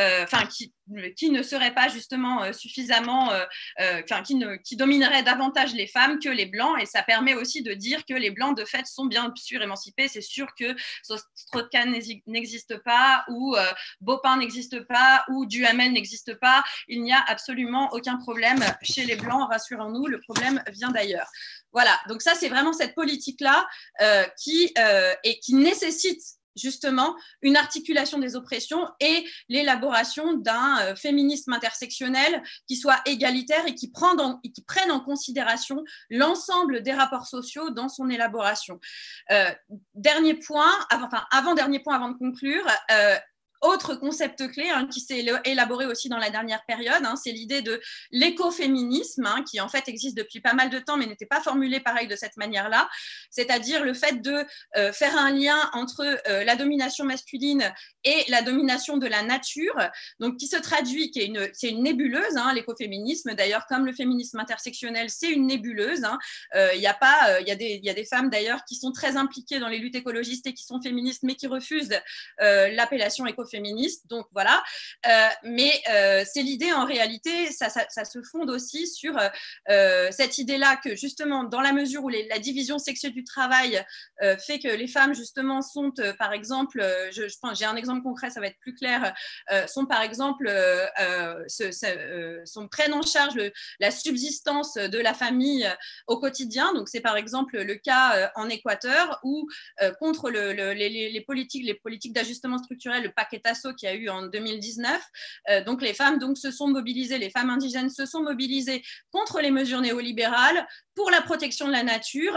qui ne seraient pas justement suffisamment, qui domineraient davantage les femmes que les blancs, et ça permet aussi de dire que les blancs de fait sont bien sûr émancipés. C'est sûr que Strauss-Kahn n'existe pas, ou Bopin n'existe pas, ou Duhamel n'existe pas. Il n'y a absolument aucun problème chez les blancs, rassurons-nous, le problème vient d'ailleurs. Voilà, donc ça c'est vraiment cette politique-là qui nécessite justement une articulation des oppressions et l'élaboration d'un féminisme intersectionnel qui soit égalitaire et qui prenne en considération l'ensemble des rapports sociaux dans son élaboration. Dernier point, avant-dernier point avant de conclure, autre concept clé qui s'est élaboré aussi dans la dernière période, c'est l'idée de l'écoféminisme, qui en fait existe depuis pas mal de temps, mais n'était pas formulé pareil de cette manière-là, c'est-à-dire le fait de faire un lien entre la domination masculine et la domination de la nature, donc qui se traduit, c'est une nébuleuse, l'écoféminisme, d'ailleurs comme le féminisme intersectionnel, c'est une nébuleuse, il y a des femmes d'ailleurs qui sont très impliquées dans les luttes écologistes et qui sont féministes, mais qui refusent l'appellation écoféministe. Donc voilà, mais c'est l'idée en réalité, ça se fonde aussi sur cette idée-là que justement dans la mesure où la division sexuelle du travail fait que les femmes justement sont par exemple, j'ai un exemple concret, ça va être plus clair, sont par exemple prennent en charge la subsistance de la famille au quotidien. Donc c'est par exemple le cas en Équateur où contre les politiques d'ajustement structurel, le paquet Tasso qui a eu en 2019. Donc les femmes se sont mobilisées, les femmes indigènes se sont mobilisées contre les mesures néolibérales pour la protection de la nature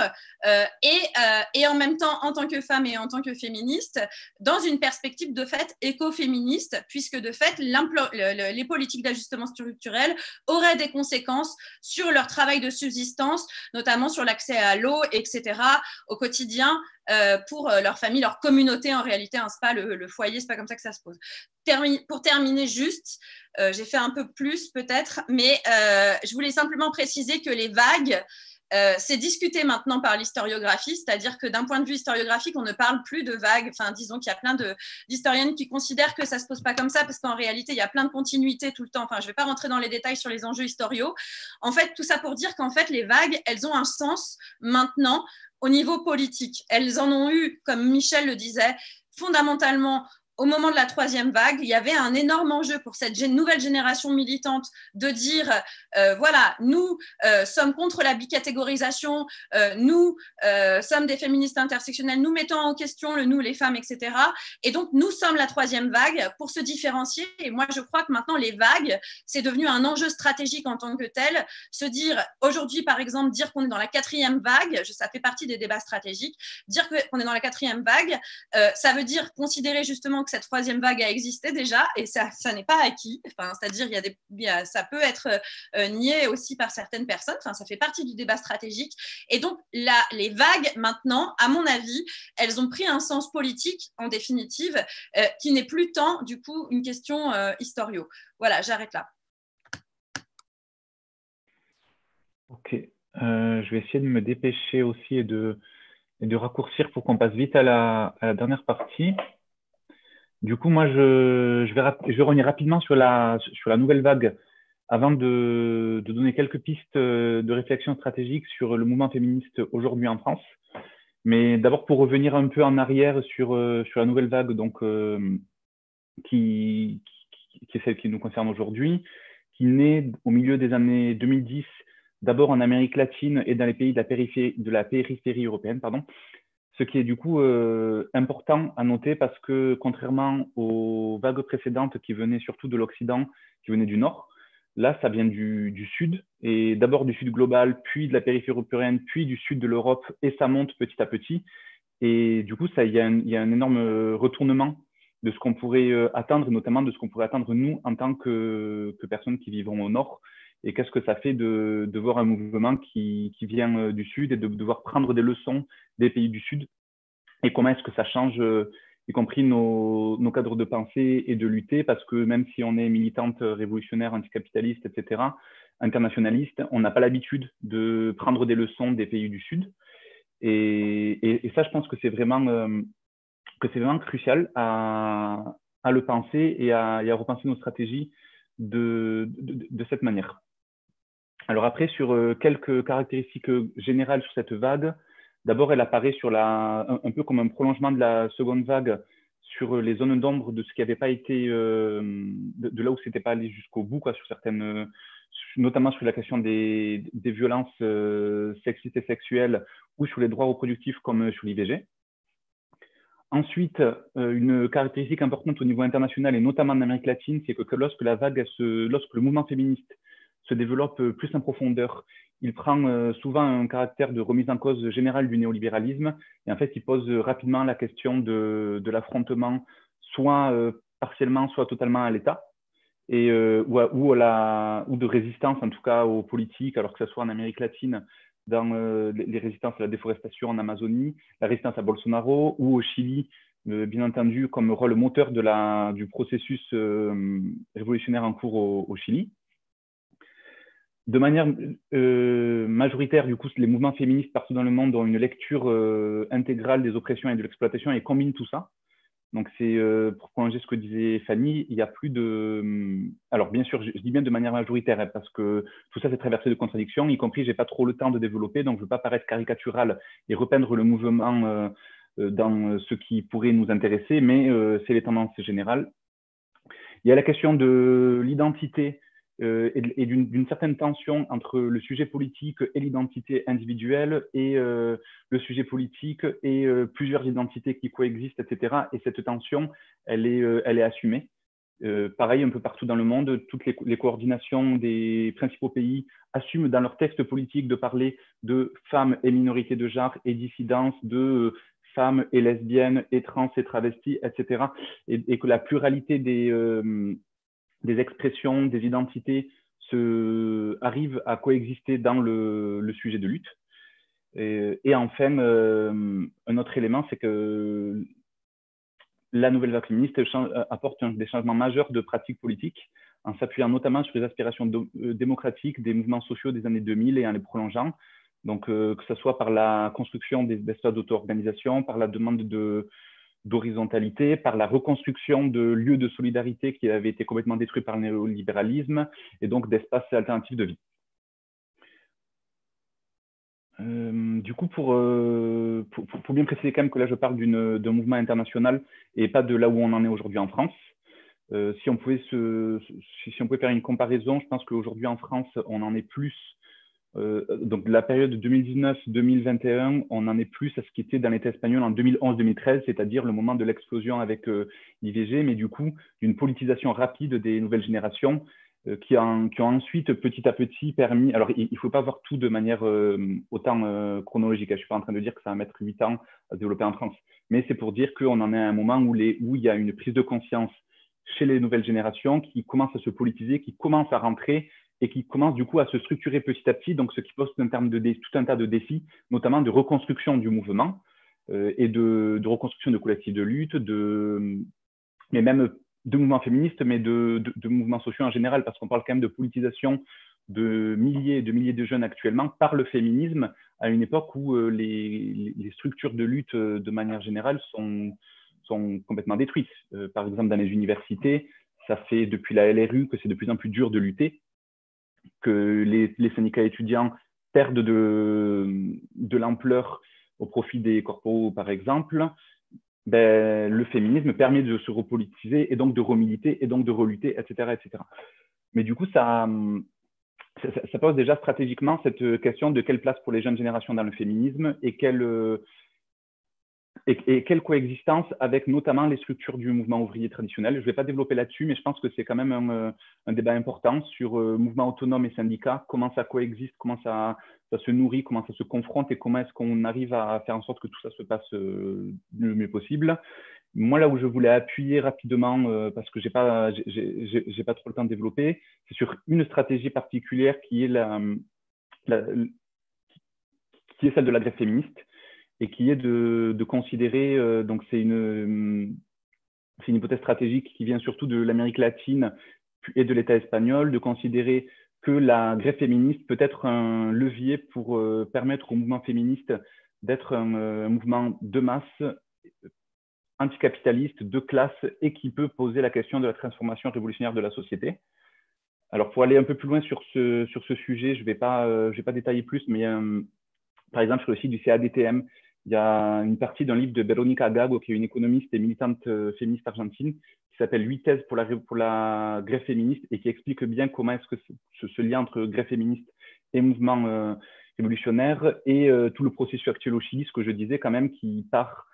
et en même temps en tant que femme et en tant que féministe dans une perspective de fait écoféministe, puisque de fait les politiques d'ajustement structurel auraient des conséquences sur leur travail de subsistance, notamment sur l'accès à l'eau, etc. au quotidien pour leur famille, leur communauté en réalité, c'est pas le foyer, c'est pas comme ça que ça se pose. Pour terminer juste, j'ai fait un peu plus peut-être, mais je voulais simplement préciser que les vagues, c'est discuté maintenant par l'historiographie, c'est-à-dire que d'un point de vue historiographique, on ne parle plus de vagues. Enfin, disons qu'il y a plein d'historiennes qui considèrent que ça ne se pose pas comme ça, parce qu'en réalité, il y a plein de continuités tout le temps. Enfin, je ne vais pas rentrer dans les détails sur les enjeux historiaux. En fait, tout ça pour dire qu'en fait, les vagues, elles ont un sens maintenant au niveau politique. Elles en ont eu, comme Michel le disait, fondamentalement au moment de la troisième vague, il y avait un énorme enjeu pour cette nouvelle génération militante de dire, voilà, nous sommes contre la bicatégorisation, nous sommes des féministes intersectionnelles, nous mettons en question le nous, les femmes, etc. Et donc, nous sommes la troisième vague pour se différencier. Et moi, je crois que maintenant, les vagues, c'est devenu un enjeu stratégique en tant que tel. Se dire, aujourd'hui, par exemple, dire qu'on est dans la quatrième vague, ça fait partie des débats stratégiques, dire qu'on est dans la quatrième vague, ça veut dire considérer justement que cette troisième vague a existé déjà, et ça n'est pas acquis. C'est-à-dire ça peut être nié aussi par certaines personnes. Ça fait partie du débat stratégique. Et donc, les vagues, maintenant, à mon avis, elles ont pris un sens politique, en définitive, qui n'est plus tant, du coup, une question historio. Voilà, j'arrête là. Ok. Je vais essayer de me dépêcher aussi et de raccourcir pour qu'on passe vite à la dernière partie. Du coup, moi, je vais revenir rapidement sur la nouvelle vague avant de donner quelques pistes de réflexion stratégique sur le mouvement féministe aujourd'hui en France. Mais d'abord, pour revenir un peu en arrière sur la nouvelle vague, donc, qui est celle qui nous concerne aujourd'hui, qui naît au milieu des années 2010, d'abord en Amérique latine et dans les pays de la périphérie européenne, pardon. Ce qui est du coup important à noter parce que contrairement aux vagues précédentes qui venaient surtout de l'Occident, qui venaient du Nord, là ça vient du Sud, et d'abord du Sud global, puis de la périphérie européenne, puis du Sud de l'Europe, et ça monte petit à petit. Et du coup, il y a un énorme retournement de ce qu'on pourrait attendre, notamment de ce qu'on pourrait attendre nous en tant que personnes qui vivons au Nord. Et qu'est-ce que ça fait de voir un mouvement qui vient du Sud et de devoir prendre des leçons des pays du Sud, et comment est-ce que ça change, y compris nos cadres de pensée et de lutter, parce que même si on est militante révolutionnaire, anticapitaliste, etc., internationaliste, on n'a pas l'habitude de prendre des leçons des pays du Sud. Et ça, je pense que c'est vraiment crucial à le penser et à repenser nos stratégies de cette manière. Alors après, sur quelques caractéristiques générales sur cette vague, d'abord, elle apparaît un peu comme un prolongement de la seconde vague sur les zones d'ombre de ce qui n'avait pas été, de là où c'était pas allé jusqu'au bout, quoi, sur certaines, notamment sur la question des violences sexistes et sexuelles ou sur les droits reproductifs comme sur l'IVG. Ensuite, une caractéristique importante au niveau international et notamment en Amérique latine, c'est que lorsque le mouvement féministe se développe plus en profondeur, il prend souvent un caractère de remise en cause générale du néolibéralisme, et en fait, il pose rapidement la question de l'affrontement, soit partiellement, soit totalement à l'État, ou de résistance, en tout cas, aux politiques, alors que ce soit en Amérique latine, dans les résistances à la déforestation en Amazonie, la résistance à Bolsonaro, ou au Chili, bien entendu, comme rôle moteur du processus révolutionnaire en cours au Chili. De manière majoritaire, du coup, les mouvements féministes partout dans le monde ont une lecture intégrale des oppressions et de l'exploitation et combinent tout ça. Donc, c'est pour prolonger ce que disait Fanny, il n'y a plus de… Alors, bien sûr, je dis bien de manière majoritaire, hein, parce que tout ça, c'est traversé de contradictions, y compris, je n'ai pas trop le temps de développer, donc je ne veux pas paraître caricatural et repeindre le mouvement dans ce qui pourrait nous intéresser, mais c'est les tendances générales. Il y a la question de l'identité et d'une certaine tension entre le sujet politique et l'identité individuelle, et le sujet politique et plusieurs identités qui coexistent, etc. Et cette tension, elle est assumée. Pareil, un peu partout dans le monde, toutes les coordinations des principaux pays assument dans leurs textes politiques de parler de femmes et minorités de genre et dissidences, de femmes et lesbiennes et trans et travestis, etc. Et que la pluralité des expressions, des identités arrivent à coexister dans le sujet de lutte. Et enfin, un autre élément, c'est que la nouvelle vague féministe apporte des changements majeurs de pratiques politiques en s'appuyant notamment sur les aspirations démocratiques des mouvements sociaux des années 2000 et en les prolongeant. Donc, que ce soit par la construction d'espaces d'auto-organisation, par la demande d'horizontalité, par la reconstruction de lieux de solidarité qui avaient été complètement détruits par le néolibéralisme, et donc d'espaces alternatifs de vie. Du coup, pour bien préciser quand même que là, je parle d'un mouvement international et pas de là où on en est aujourd'hui en France. Si on pouvait faire une comparaison, je pense qu'aujourd'hui en France, on en est plus, donc la période 2019-2021, on en est plus à ce qui était dans l'État espagnol en 2011-2013, c'est-à-dire le moment de l'explosion avec l'IVG, mais du coup, d'une politisation rapide des nouvelles générations qui ont ensuite, petit à petit, permis… Alors, il ne faut pas voir tout de manière autant chronologique. Je ne suis pas en train de dire que ça va mettre 8 ans à se développer en France, mais c'est pour dire qu'on en est à un moment où il y a une prise de conscience chez les nouvelles générations qui commencent à se politiser, qui commencent à rentrer et qui commencent du coup à se structurer petit à petit, donc ce qui pose tout un tas de défis, notamment de reconstruction du mouvement et de reconstruction de collectifs de lutte, mais même de mouvements féministes, mais de mouvements sociaux en général, parce qu'on parle quand même de politisation de milliers et de milliers de jeunes actuellement par le féminisme, à une époque où les structures de lutte de manière générale sont sont complètement détruites. Par exemple, dans les universités, ça fait depuis la LRU que c'est de plus en plus dur de lutter, que les syndicats étudiants perdent de l'ampleur au profit des corporaux, par exemple. Ben, le féminisme permet de se repolitiser et donc de remiliter et donc de relutter, etc., etc. Mais du coup, ça pose déjà stratégiquement cette question de quelle place pour les jeunes générations dans le féminisme et quelle coexistence avec notamment les structures du mouvement ouvrier traditionnel. Je ne vais pas développer là-dessus, mais je pense que c'est quand même un débat important sur mouvement autonome et syndicats, comment ça coexiste, comment ça se nourrit, comment ça se confronte et comment est-ce qu'on arrive à faire en sorte que tout ça se passe le mieux possible. Moi, là où je voulais appuyer rapidement, parce que j'ai pas trop le temps de développer, c'est sur une stratégie particulière qui est celle de la grève féministe et qui est de considérer, donc c'est une hypothèse stratégique qui vient surtout de l'Amérique latine et de l'État espagnol, de considérer que la grève féministe peut être un levier pour permettre au mouvement féministe d'être un mouvement de masse, anticapitaliste, de classe, et qui peut poser la question de la transformation révolutionnaire de la société. Alors, pour aller un peu plus loin sur ce sujet, je ne vais pas détailler plus, mais par exemple, sur le site du CADTM, il y a une partie d'un livre de Verónica Gago, qui est une économiste et militante féministe argentine, qui s'appelle 8 thèses pour la grève féministe et qui explique bien comment est-ce que ce lien entre grève féministe et mouvement révolutionnaire et tout le processus actuel au Chili, ce que je disais quand même, qui part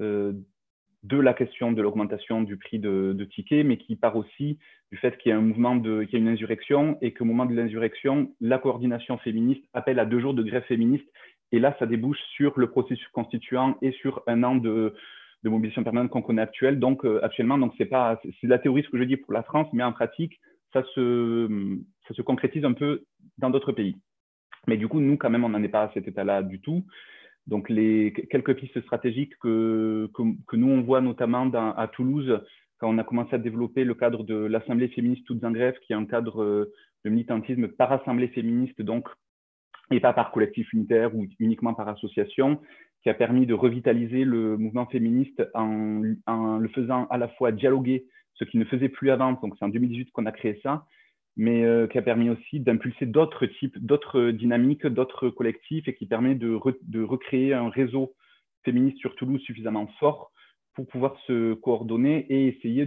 de la question de l'augmentation du prix de tickets, mais qui part aussi du fait qu'il y a un mouvement qu'il y a une insurrection et qu'au moment de l'insurrection, la coordination féministe appelle à 2 jours de grève féministe. Et là, ça débouche sur le processus constituant et sur 1 an de mobilisation permanente qu'on connaît actuellement. Donc c'est de la théorie ce que je dis pour la France, mais en pratique, ça se concrétise un peu dans d'autres pays. Mais du coup, nous, quand même, on n'en est pas à cet état-là du tout. Donc, quelques pistes stratégiques que nous, on voit notamment à Toulouse, quand on a commencé à développer le cadre de l'Assemblée féministe Toutes en grève, qui est un cadre de militantisme par assemblée féministe, donc, et pas par collectif unitaire ou uniquement par association, qui a permis de revitaliser le mouvement féministe en le faisant à la fois dialoguer, ce qui ne faisait plus avant, donc c'est en 2018 qu'on a créé ça, mais qui a permis aussi d'impulser d'autres dynamiques, d'autres collectifs et qui permet de recréer un réseau féministe sur Toulouse suffisamment fort pour pouvoir se coordonner et essayer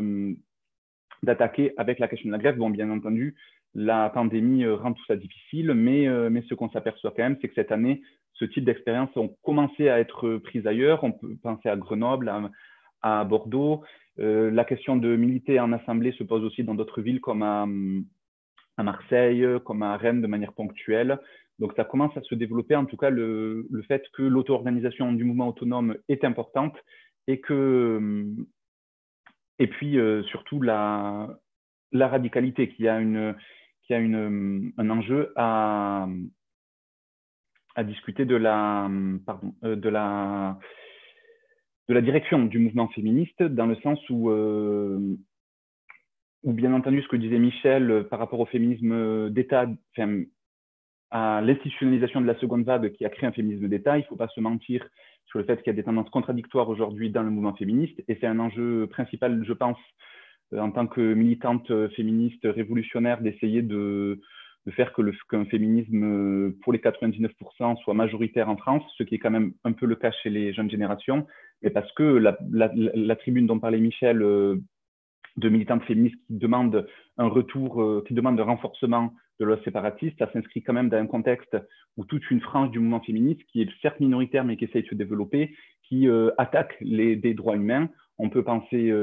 d'attaquer avec la question de la grève. Bon, bien entendu, la pandémie rend tout ça difficile, mais ce qu'on s'aperçoit quand même, c'est que cette année, ce type d'expériences ont commencé à être prises ailleurs. On peut penser à Grenoble, à Bordeaux. La question de militer en assemblée se pose aussi dans d'autres villes comme à Marseille, comme à Rennes de manière ponctuelle. Donc ça commence à se développer, en tout cas le fait que l'auto-organisation du mouvement autonome est importante et puis surtout la radicalité qui a un enjeu à discuter de la direction du mouvement féministe, dans le sens où bien entendu, ce que disait Michel par rapport au féminisme d'État, à l'institutionnalisation de la seconde vague qui a créé un féminisme d'État, il ne faut pas se mentir sur le fait qu'il y a des tendances contradictoires aujourd'hui dans le mouvement féministe, et c'est un enjeu principal, je pense, en tant que militante féministe révolutionnaire, d'essayer de faire qu'un féminisme pour les 99% soit majoritaire en France, ce qui est quand même un peu le cas chez les jeunes générations, mais parce que la tribune dont parlait Michel, de militantes féministes qui demandent un retour, qui demandent un renforcement de la séparatiste, ça s'inscrit quand même dans un contexte où toute une frange du mouvement féministe, qui est certes minoritaire, mais qui essaye de se développer, qui attaque des droits humains. On peut penser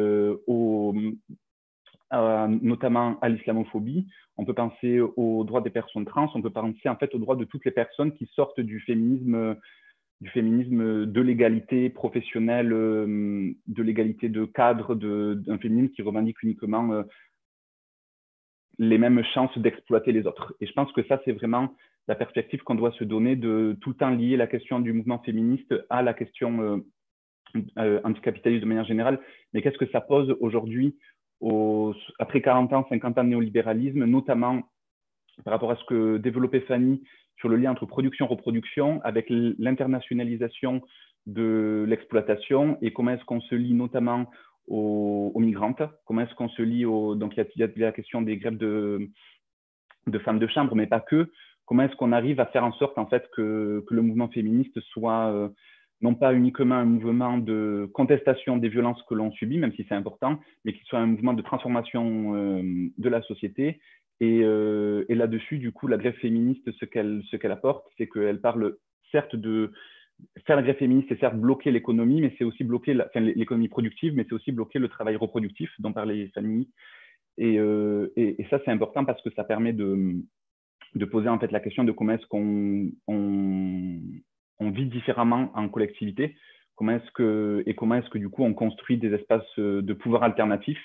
notamment à l'islamophobie, on peut penser aux droits des personnes trans, on peut penser en fait aux droits de toutes les personnes qui sortent du féminisme de l'égalité professionnelle, de l'égalité de cadre, d'un féminisme qui revendique uniquement les mêmes chances d'exploiter les autres. Et je pense que ça, c'est vraiment la perspective qu'on doit se donner, de tout le temps lier la question du mouvement féministe à la question anticapitaliste de manière générale. Mais qu'est-ce que ça pose aujourd'hui, après 40 ans, 50 ans de néolibéralisme, notamment par rapport à ce que développait Fanny sur le lien entre production et reproduction, avec l'internationalisation de l'exploitation et comment est-ce qu'on se lie notamment aux migrantes, comment est-ce qu'on se lie donc il y a la question des grèves de femmes de chambre, mais pas que. Comment est-ce qu'on arrive à faire en sorte en fait que le mouvement féministe soit non pas uniquement un mouvement de contestation des violences que l'on subit, même si c'est important, mais qu'il soit un mouvement de transformation de la société. Et là-dessus, du coup, la grève féministe, ce qu'elle apporte, c'est qu'elle parle certes de faire la grève féministe, c'est certes bloquer l'économie, mais c'est aussi bloquer l'économie productive, mais c'est aussi bloquer le travail reproductif dont parlait Fanny. Et ça, c'est important parce que ça permet de poser en fait la question de comment est-ce qu'on vit différemment en collectivité, comment est-ce que du coup on construit des espaces de pouvoir alternatifs.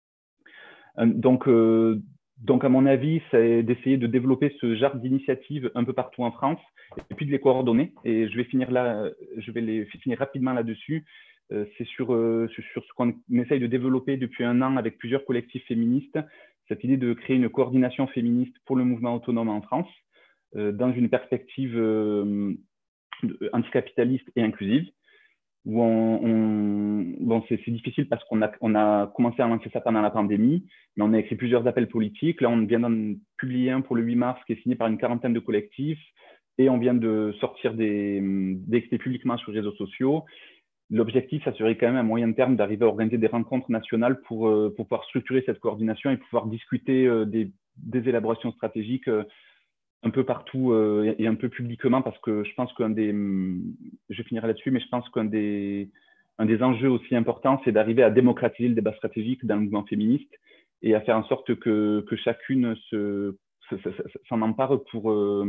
Donc à mon avis, c'est d'essayer de développer ce genre d'initiatives un peu partout en France et puis de les coordonner. Et je vais finir rapidement là-dessus. C'est sur ce qu'on essaye de développer depuis un an avec plusieurs collectifs féministes, cette idée de créer une coordination féministe pour le mouvement autonome en France, dans une perspective anticapitaliste et inclusive, où bon, c'est difficile parce qu'on a commencé à lancer ça pendant la pandémie, mais on a écrit plusieurs appels politiques. Là, on vient d'en publier un pour le 8 mars qui est signé par une quarantaine de collectifs, et on vient de sortir d'expliquer publiquement sur les réseaux sociaux. L'objectif, ça serait quand même à moyen terme d'arriver à organiser des rencontres nationales pour pouvoir structurer cette coordination et pouvoir discuter des élaborations stratégiques un peu partout et un peu publiquement, parce que je pense je finirai là-dessus, mais je pense qu'un des enjeux aussi importants, c'est d'arriver à démocratiser le débat stratégique dans le mouvement féministe et à faire en sorte que chacune s'en empare pour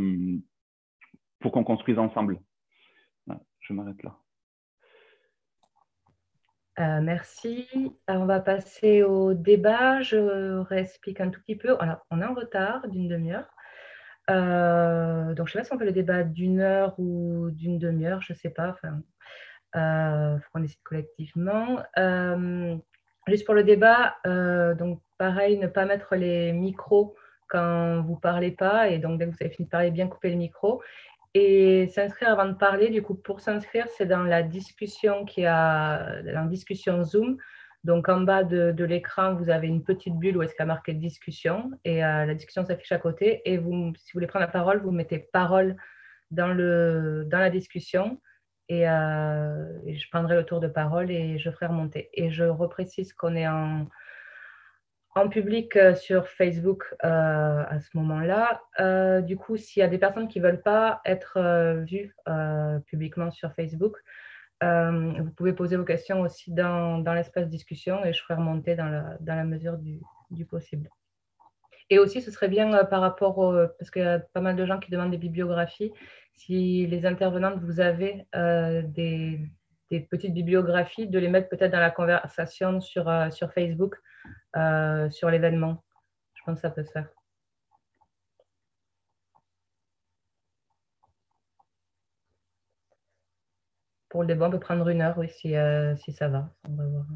qu'on construise ensemble. Voilà, je m'arrête là. Merci. Alors, on va passer au débat. Je réexplique un tout petit peu. Alors, on est en retard d'une demi-heure. Donc, je ne sais pas si on fait le débat d'une heure ou d'une demi-heure, je ne sais pas. Enfin, faut qu'on décide collectivement. Juste pour le débat, donc pareil, ne pas mettre les micros quand vous ne parlez pas. Et donc, dès que vous avez fini de parler, bien couper les micros. Et s'inscrire avant de parler, du coup, pour s'inscrire, c'est dans la discussion discussion Zoom. Donc, en bas de l'écran, vous avez une petite bulle où est-ce qu'il y a marqué discussion et la discussion s'affiche à côté. Et si vous voulez prendre la parole, vous mettez parole dans la discussion et je prendrai le tour de parole et je ferai remonter. Et je reprécise qu'on est en public sur Facebook à ce moment-là. Du coup, s'il y a des personnes qui ne veulent pas être vues publiquement sur Facebook, vous pouvez poser vos questions aussi dans l'espace discussion et je ferai remonter dans la mesure du possible. Et aussi, ce serait bien par rapport parce qu'il y a pas mal de gens qui demandent des bibliographies. Si les intervenantes, vous avez des petites bibliographies, de les mettre peut-être dans la conversation sur Facebook, sur l'événement. Je pense que ça peut se faire. Pour le débat, on peut prendre une heure, oui, si ça va. On va voir.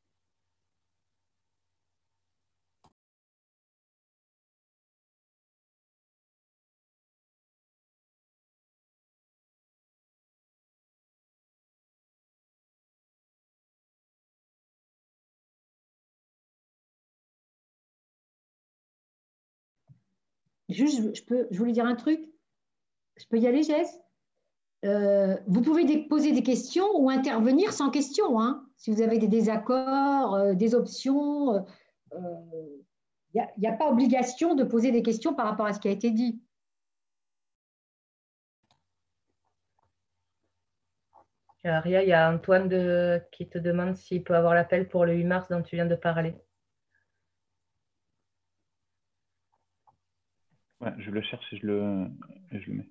Juste, je voulais dire un truc. Je peux y aller, Jess? Vous pouvez poser des questions ou intervenir sans question, hein, si vous avez des désaccords, des options. Il n'y a pas obligation de poser des questions par rapport à ce qui a été dit. Ria, il y a Antoine qui te demande s'il peut avoir l'appel pour le 8 mars dont tu viens de parler. Ouais, je le cherche et je le mets.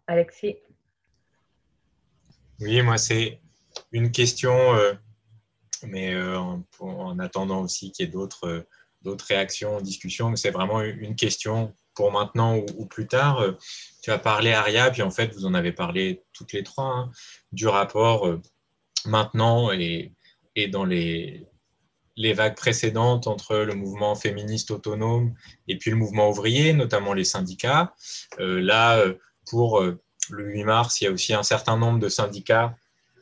Alexis. Oui, moi, c'est une question, mais en attendant aussi qu'il y ait d'autres réactions, discussions, mais c'est vraiment une question pour maintenant ou plus tard. Tu as parlé, Aria, puis en fait, vous en avez parlé toutes les trois, hein, du rapport maintenant et dans les vagues précédentes entre le mouvement féministe autonome et puis le mouvement ouvrier, notamment les syndicats. Là, pour le 8 mars, il y a aussi un certain nombre de syndicats,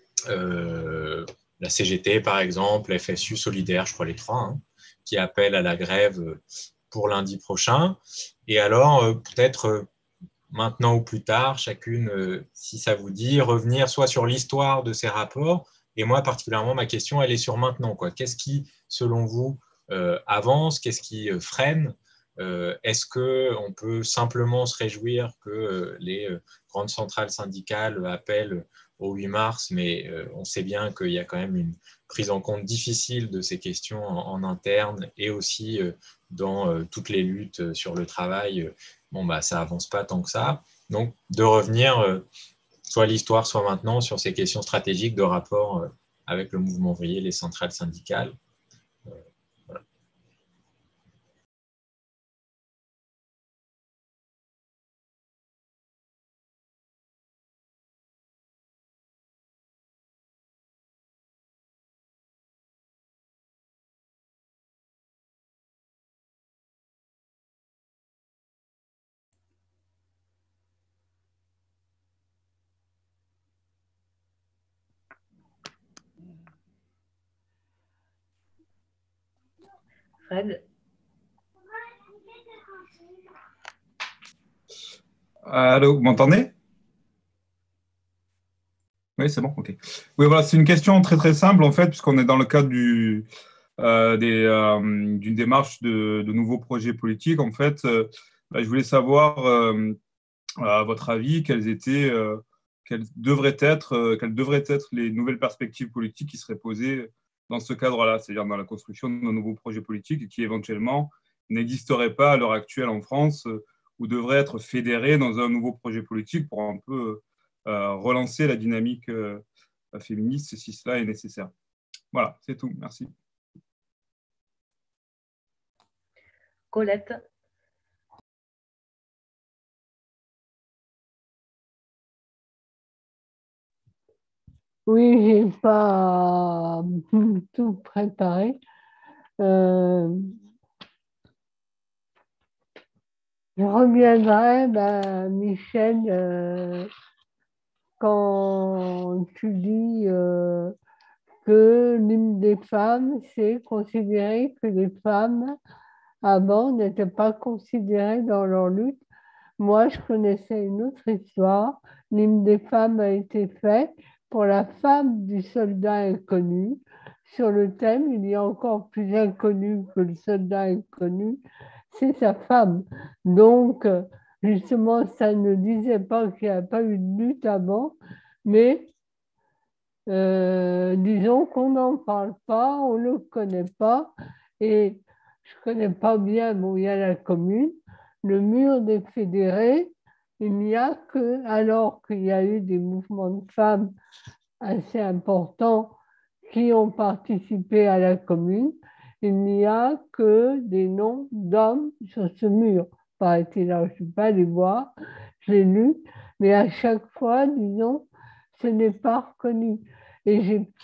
la CGT par exemple, FSU Solidaire, je crois les trois, hein, qui appellent à la grève pour lundi prochain. Et alors, peut-être maintenant ou plus tard, chacune, si ça vous dit, revenir soit sur l'histoire de ces rapports. Et moi, particulièrement, ma question, elle est sur maintenant, quoi. Qu'est-ce qui, selon vous, avance? Qu'est-ce qui freine? Est-ce qu'on peut simplement se réjouir que les grandes centrales syndicales appellent au 8 mars, mais on sait bien qu'il y a quand même une prise en compte difficile de ces questions en interne et aussi dans toutes les luttes sur le travail. Bon, bah, ça avance pas tant que ça. Donc, de revenir, soit l'histoire, soit maintenant, sur ces questions stratégiques de rapport avec le mouvement ouvrier, les centrales syndicales. Voilà. Fred. Allô, vous m'entendez? Oui, c'est bon, ok. Oui, voilà, c'est une question très très simple en fait, puisqu'on est dans le cadre d'une démarche de nouveaux projets politiques. En fait, je voulais savoir, à votre avis, quelles devraient être les nouvelles perspectives politiques qui seraient posées dans ce cadre-là, c'est-à-dire dans la construction de nos nouveaux projets politiques qui éventuellement n'existeraient pas à l'heure actuelle en France ou devraient être fédérés dans un nouveau projet politique pour un peu relancer la dynamique féministe si cela est nécessaire. Voilà, c'est tout. Merci. Colette. Oui, j'ai pas tout préparé. Je reviendrai, Michel, quand tu dis que l'une des femmes, c'est considérer que les femmes avant n'étaient pas considérées dans leur lutte. Moi, je connaissais une autre histoire. L'hymne des femmes a été fait pour la femme du soldat inconnu. Sur le thème, il y a encore plus inconnu que le soldat inconnu, c'est sa femme. Donc, justement, ça ne disait pas qu'il n'y a pas eu de lutte avant, mais disons qu'on n'en parle pas, on ne le connaît pas, et je ne connais pas bien, bon, il y a la commune, le mur des fédérés, il n'y a que, alors qu'il y a eu des mouvements de femmes assez importants qui ont participé à la commune, il n'y a que des noms d'hommes sur ce mur. Paraît-il, là, je ne suis pas allée voir, je l'ai lu, mais à chaque fois, disons, ce n'est pas reconnu. Et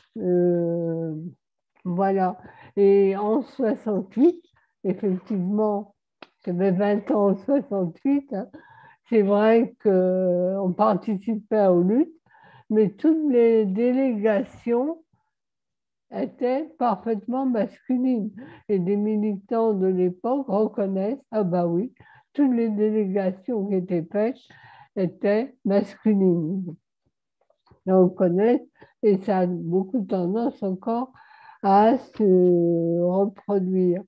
voilà. Et en 68, effectivement, j'avais 20 ans en 68, hein, c'est vrai qu'on participait aux luttes, mais toutes les délégations étaient parfaitement masculines. Et des militants de l'époque reconnaissent, ah bah oui, toutes les délégations qui étaient faites étaient masculines. Ils reconnaissent, et ça a beaucoup tendance encore à se reproduire.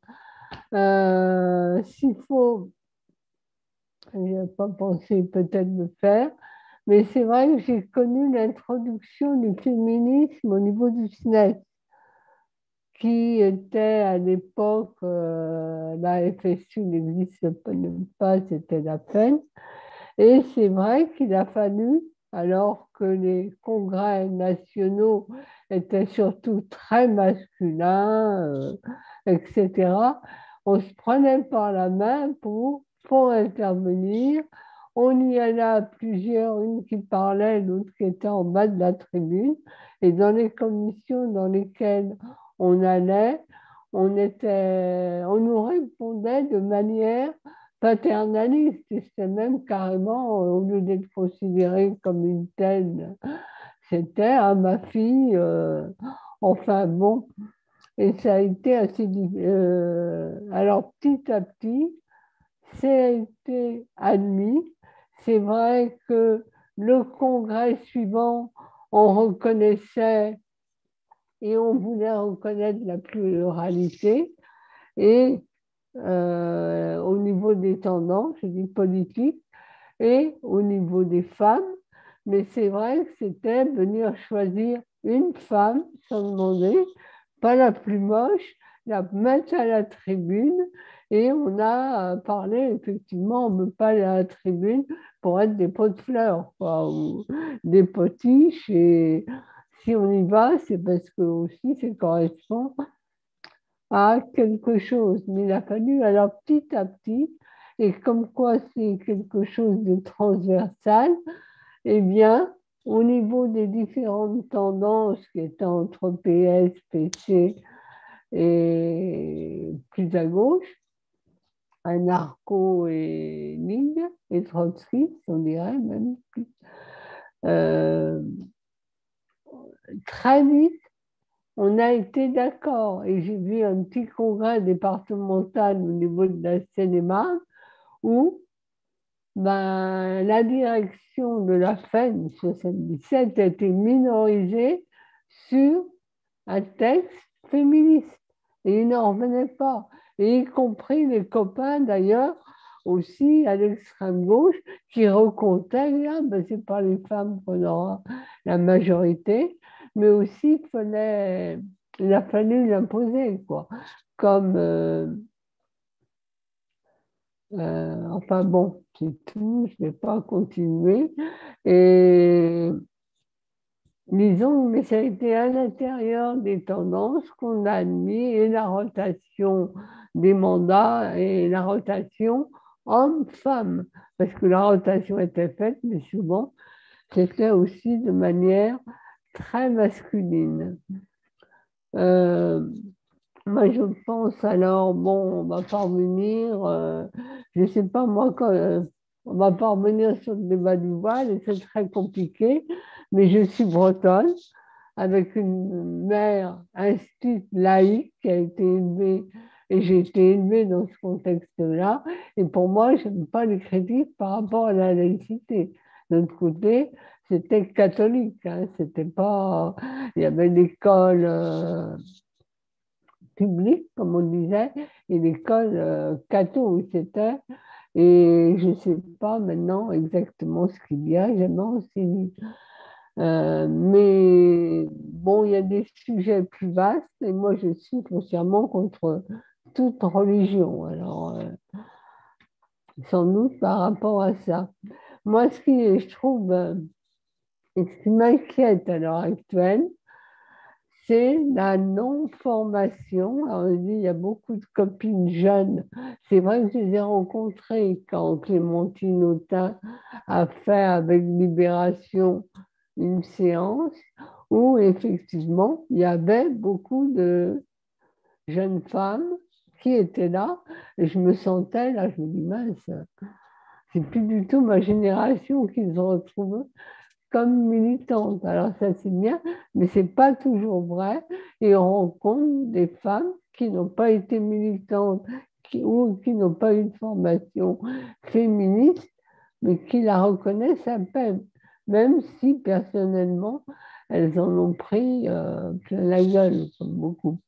S'il faut, je n'ai pas pensé peut-être le faire, mais c'est vrai que j'ai connu l'introduction du féminisme au niveau du SNES, qui était à l'époque, la FSU n'existe pas, c'était la peine, Et c'est vrai qu'il a fallu, alors que les congrès nationaux étaient surtout très masculins, etc., on se prenait par la main pour intervenir. On y allait à plusieurs, une qui parlait, l'autre qui était en bas de la tribune. Et dans les commissions dans lesquelles on allait, on nous répondait de manière paternaliste. Et c'était même carrément, au lieu d'être considéré comme une telle, c'était ma fille. Enfin bon, et ça a été assez difficile. Alors petit à petit, c'est été admis. C'est vrai que le congrès suivant, on reconnaissait et on voulait reconnaître la pluralité. Et au niveau des tendances, je dis politiques, et au niveau des femmes. Mais c'est vrai que c'était venir choisir une femme sans demander, pas la plus moche, la mettre à la tribune. Et on a parlé, effectivement, on ne peut pas aller à la tribune pour être des pots de fleurs, quoi, ou des potiches. Et si on y va, c'est parce que aussi ça correspond à quelque chose. Mais il a fallu, alors petit à petit, et comme quoi c'est quelque chose de transversal, eh bien, au niveau des différentes tendances qui étaient entre PS, PC et plus à gauche, anarcho et ligne, et trotskiste, on dirait même. Très vite, on a été d'accord. Et j'ai vu un petit congrès départemental au niveau de la Seine-et-Marne où la direction de la FEN 77 a été minorisée sur un texte féministe. Et ils n'en revenaient pas. Et y compris les copains, d'ailleurs, aussi à l'extrême gauche, qui recomptaient, c'est pas les femmes qu'on aura la majorité, mais aussi il a fallu l'imposer, quoi. Comme enfin bon, c'est tout, je ne vais pas continuer. Et disons, mais ça a été à l'intérieur des tendances qu'on a admis et la rotation des mandats et la rotation homme-femme. Parce que la rotation était faite, mais souvent, c'était aussi de manière très masculine. Moi, je pense alors, bon, on va pas revenir, je ne sais pas moi, on va pas revenir sur le débat du voile, et c'est très compliqué, mais je suis bretonne, avec une mère instruite laïque qui a été élevée, et j'ai été élevée dans ce contexte-là, et pour moi, je n'aime pas les critiques par rapport à la laïcité. D'un autre côté, c'était catholique, hein, c'était pas... Il y avait l'école... publique, comme on disait, et l'école catho où c'était. Et je ne sais pas maintenant exactement ce qu'il y a, jamais enseigné. Mais bon, il y a des sujets plus vastes, et moi je suis foncièrement contre toute religion. Alors, sans doute par rapport à ça. Moi, ce qui, je trouve, ce qui m'inquiète à l'heure actuelle, c'est la non-formation. Alors, il y a beaucoup de copines jeunes. C'est vrai que je les ai rencontrées quand Clémentine Autain a fait avec Libération une séance où effectivement, il y avait beaucoup de jeunes femmes qui étaient là. Et je me sentais là, je me dis, mince, c'est plus du tout ma génération qui se retrouve comme militante. Alors ça c'est bien, mais c'est pas toujours vrai. Et on rencontre des femmes qui n'ont pas été militantes ou qui n'ont pas eu de formation féministe, mais qui la reconnaissent à peine, même si personnellement elles en ont pris plein la gueule, comme beaucoup.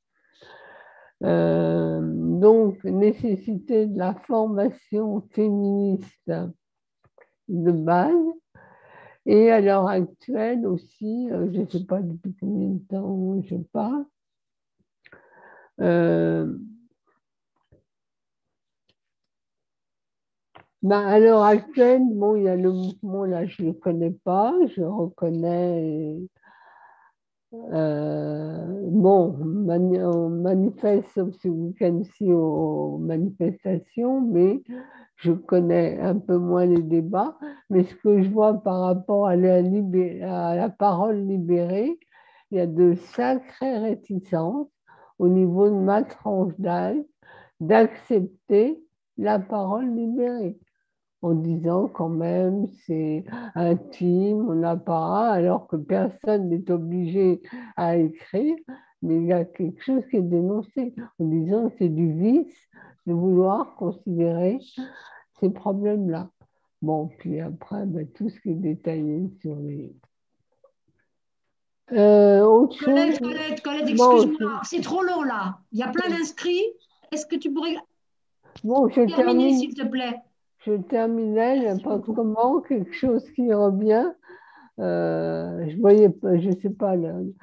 Donc, nécessité de la formation féministe de base. Et à l'heure actuelle aussi, je ne sais pas depuis combien de temps je parle, Ben, à l'heure actuelle, bon, il y a le mouvement, là, je ne le connais pas, je reconnais. Bon, on manifeste sauf ce week-end-ci aux manifestations, mais je connais un peu moins les débats. Mais ce que je vois par rapport à la parole libérée, il y a de sacrées réticences au niveau de ma tranche d'âge d'accepter la parole libérée en disant quand même c'est intime, on n'a pas, alors que personne n'est obligé à écrire, mais il y a quelque chose qui est dénoncé en disant que c'est du vice de vouloir considérer ces problèmes-là. Bon, puis après, ben, tout ce qui est détaillé sur les... autre chose... Colette, excuse-moi, c'est trop long là. Il y a plein d'inscrits. Est-ce que tu pourrais bon, terminer, s'il te plaît? Je terminais, n'importe comment, quelque chose qui revient. Je voyais pas, je sais pas,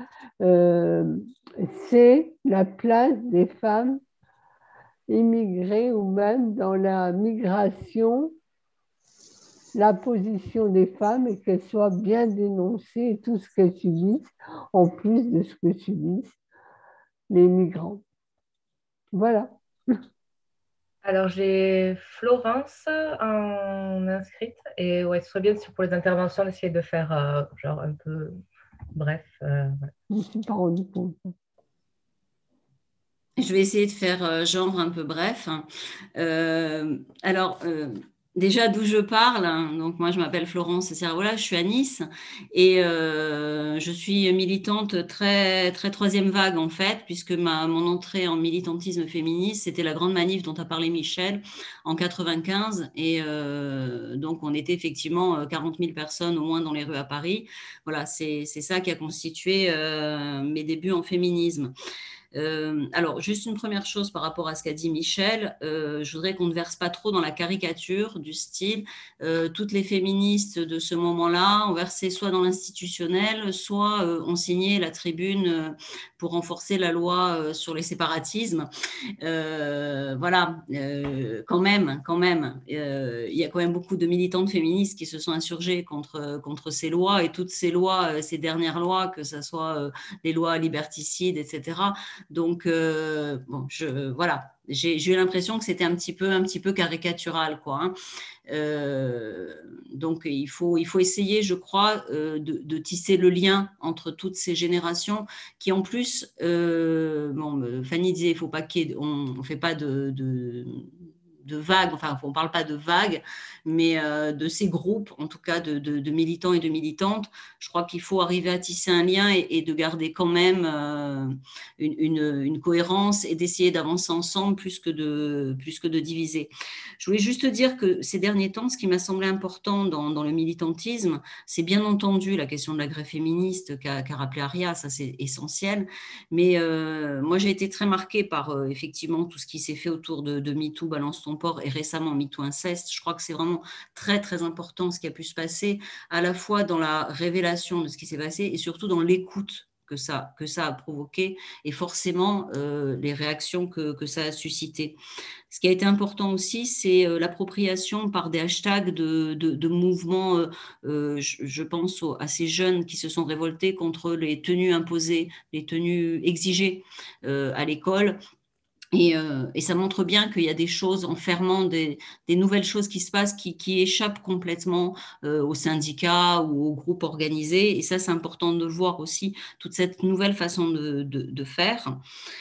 c'est la place des femmes immigrées ou même dans la migration, la position des femmes et qu'elles soient bien dénoncées, tout ce qu'elles subissent, en plus de ce que subissent les migrants. Voilà. Alors, j'ai Florence en inscrite. Et ouais, ce serait bien si pour les interventions, d'essayer de faire genre un peu bref. Voilà. Je ne me suis pas rendu compte. Je vais essayer de faire genre un peu bref. Alors, déjà, d'où je parle, hein, donc moi je m'appelle Florence Servola, je suis à Nice et je suis militante très, très troisième vague en fait, puisque mon entrée en militantisme féministe, c'était la grande manif dont a parlé Michel en 95 et donc on était effectivement 40 000 personnes au moins dans les rues à Paris. Voilà, c'est ça qui a constitué mes débuts en féminisme. Alors, juste une première chose par rapport à ce qu'a dit Michel, je voudrais qu'on ne verse pas trop dans la caricature du style toutes les féministes de ce moment-là ont versé soit dans l'institutionnel, soit ont signé la tribune pour renforcer la loi sur les séparatismes. Voilà, quand même, il y a quand même beaucoup de militantes féministes qui se sont insurgées contre ces lois et toutes ces lois, ces dernières lois, que ce soit les lois liberticides, etc. Donc, bon, voilà, j'ai eu l'impression que c'était un petit peu caricatural, quoi. Hein. Donc, il faut essayer, je crois, de tisser le lien entre toutes ces générations qui, en plus, bon, Fanny disait, il faut pas on ne fait pas de vagues, enfin, on ne parle pas de vagues, mais de ces groupes, en tout cas de militants et de militantes, je crois qu'il faut arriver à tisser un lien et de garder quand même une cohérence et d'essayer d'avancer ensemble plus que de diviser. Je voulais juste dire que ces derniers temps, ce qui m'a semblé important dans le militantisme, c'est bien entendu la question de la grève féministe qu'a rappelé Aria, ça c'est essentiel, mais moi j'ai été très marquée par effectivement tout ce qui s'est fait autour de MeToo, Balance ton port et récemment MeToo Inceste. Je crois que c'est vraiment très très important ce qui a pu se passer, à la fois dans la révélation de ce qui s'est passé et surtout dans l'écoute que ça a provoqué et forcément les réactions que ça a suscité. Ce qui a été important aussi, c'est l'appropriation par des hashtags de mouvements, je pense à ces jeunes qui se sont révoltés contre les tenues imposées, les tenues exigées à l'école. Et ça montre bien qu'il y a des choses en fermant, des nouvelles choses qui se passent qui échappent complètement aux syndicats ou aux groupes organisés. Et ça, c'est important de le voir aussi, toute cette nouvelle façon de faire.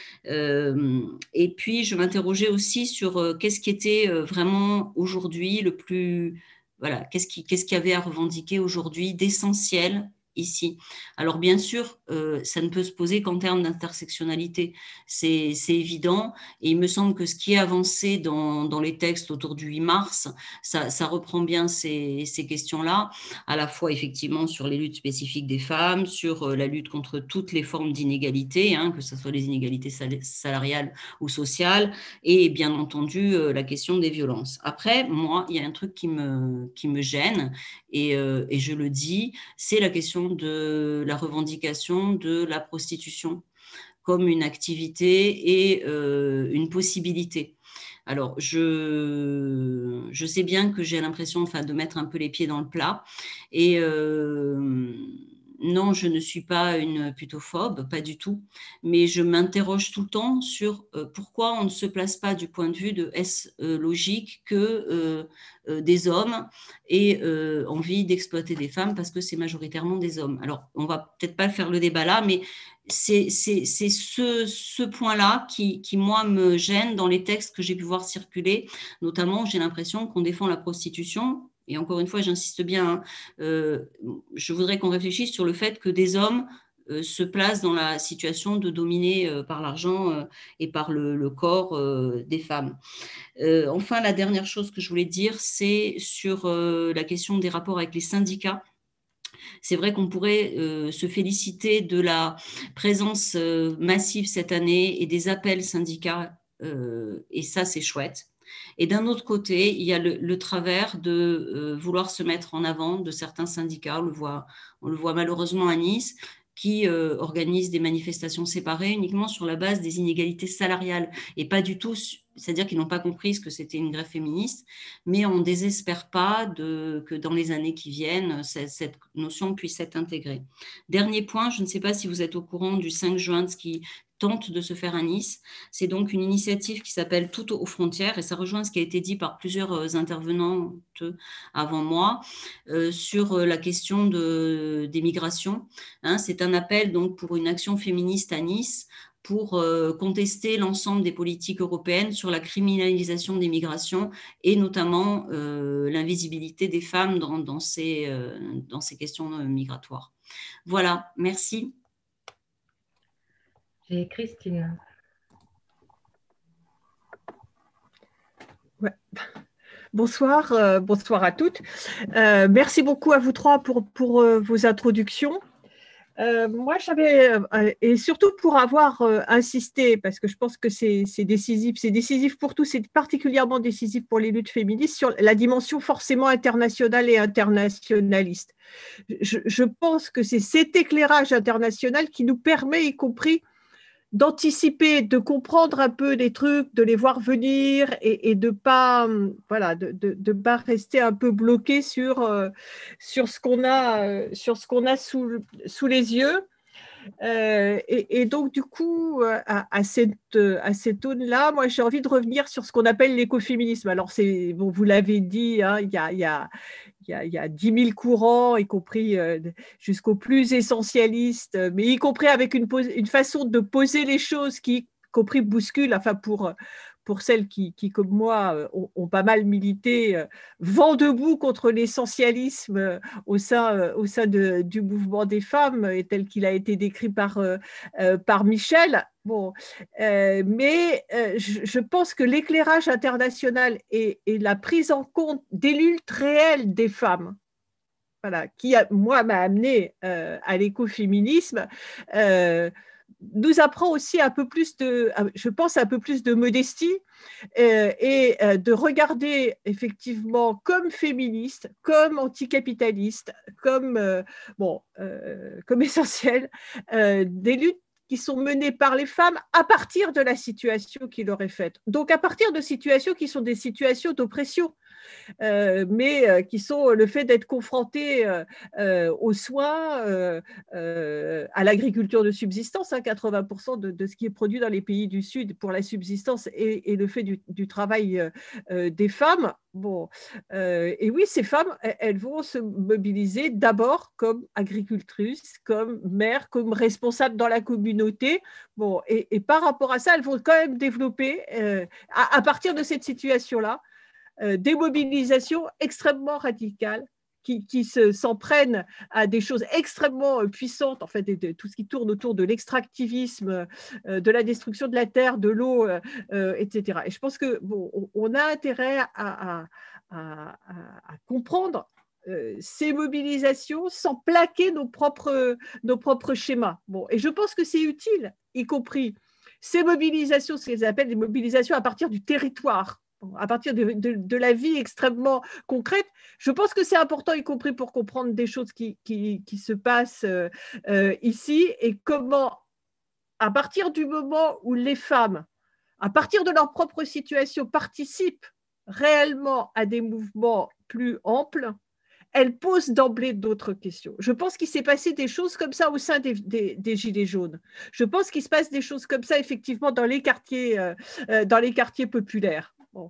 Et puis, je m'interrogeais aussi sur qu'est-ce qui était vraiment aujourd'hui le plus... Voilà, qu'est-ce qu'il y avait à revendiquer aujourd'hui d'essentiel ici. Alors bien sûr, ça ne peut se poser qu'en termes d'intersectionnalité, c'est évident, et il me semble que ce qui est avancé dans les textes autour du 8 mars, ça reprend bien ces questions-là, à la fois effectivement sur les luttes spécifiques des femmes, sur la lutte contre toutes les formes d'inégalité, hein, que ce soit les inégalités salariales ou sociales, et bien entendu la question des violences. Après, moi, il y a un truc qui me gêne, et je le dis, c'est la question de la revendication de la prostitution comme une activité et une possibilité. Alors, je sais bien que j'ai l'impression de mettre un peu les pieds dans le plat. Et non, je ne suis pas une putophobe, pas du tout. Mais je m'interroge tout le temps sur pourquoi on ne se place pas du point de vue de est-ce logique que des hommes aient envie d'exploiter des femmes parce que c'est majoritairement des hommes. Alors, on va peut-être pas faire le débat là, mais c'est ce point-là qui, moi, me gêne dans les textes que j'ai pu voir circuler. Notamment, j'ai l'impression qu'on défend la prostitution. Et encore une fois, j'insiste bien, je voudrais qu'on réfléchisse sur le fait que des hommes se placent dans la situation de dominer par l'argent et par le corps des femmes. Enfin, la dernière chose que je voulais dire, c'est sur la question des rapports avec les syndicats. C'est vrai qu'on pourrait se féliciter de la présence massive cette année et des appels syndicats, et ça, c'est chouette. Et d'un autre côté, il y a le travers de vouloir se mettre en avant de certains syndicats. On le voit malheureusement à Nice, qui organisent des manifestations séparées uniquement sur la base des inégalités salariales et pas du tout, c'est-à-dire qu'ils n'ont pas compris ce que c'était une grève féministe, mais on ne désespère pas que dans les années qui viennent, cette notion puisse être intégrée. Dernier point, je ne sais pas si vous êtes au courant du 5 juin, ce qui tente de se faire à Nice. C'est donc une initiative qui s'appelle Tout aux frontières, et ça rejoint ce qui a été dit par plusieurs intervenantes avant moi sur la question des migrations. C'est un appel donc pour une action féministe à Nice pour contester l'ensemble des politiques européennes sur la criminalisation des migrations et notamment l'invisibilité des femmes dans ces questions migratoires. Voilà, merci. J'ai Christine. Ouais. Bonsoir, bonsoir à toutes. Merci beaucoup à vous trois pour vos introductions. Moi, et surtout pour avoir insisté, parce que je pense que c'est décisif pour tous, c'est particulièrement décisif pour les luttes féministes, sur la dimension forcément internationale et internationaliste. Je pense que c'est cet éclairage international qui nous permet, y compris, d'anticiper, de comprendre un peu des trucs, de les voir venir et de pas rester un peu bloqué sur ce qu'on a sous les yeux. Et donc, du coup, à cette aune-là, moi, j'ai envie de revenir sur ce qu'on appelle l'écoféminisme. Alors, vous l'avez dit, il y a 10 000 courants, y compris jusqu'aux plus essentialistes, mais y compris avec une façon de poser les choses qui, y compris bouscule, enfin pour celles qui comme moi, ont pas mal milité, vent debout contre l'essentialisme au sein du mouvement des femmes, tel qu'il a été décrit par Michel. Bon, mais je pense que l'éclairage international et la prise en compte des luttes réelles des femmes, voilà, qui, moi, m'a amené à l'écoféminisme, nous apprend aussi un peu plus de modestie et de regarder effectivement comme féministe, comme anticapitaliste, comme essentiel, des luttes qui sont menées par les femmes à partir de la situation qui leur est faite. Donc à partir de situations qui sont des situations d'oppression, mais qui sont le fait d'être confrontés aux soins, à l'agriculture de subsistance, 80% de ce qui est produit dans les pays du Sud pour la subsistance et le fait du travail des femmes. Bon, et oui, ces femmes, elles vont se mobiliser d'abord comme agricultrices, comme mères, comme responsables dans la communauté. Bon, et par rapport à ça, elles vont quand même développer, à partir de cette situation-là, des mobilisations extrêmement radicales qui s'en prennent à des choses extrêmement puissantes, en fait, tout ce qui tourne autour de l'extractivisme, de la destruction de la terre, de l'eau, etc. Et je pense que on a intérêt à comprendre ces mobilisations sans plaquer nos propres schémas. Bon, et je pense que c'est utile, y compris ces mobilisations, ce qu'ils appellent des mobilisations à partir du territoire, à partir de la vie extrêmement concrète. Je pense que c'est important, y compris pour comprendre des choses qui se passent ici, et comment, à partir du moment où les femmes à partir de leur propre situation, participent réellement à des mouvements plus amples, elles posent d'emblée d'autres questions. Je pense qu'il s'est passé des choses comme ça au sein des Gilets jaunes. Je pense qu'il se passe des choses comme ça, effectivement, dans les quartiers populaires. Bon.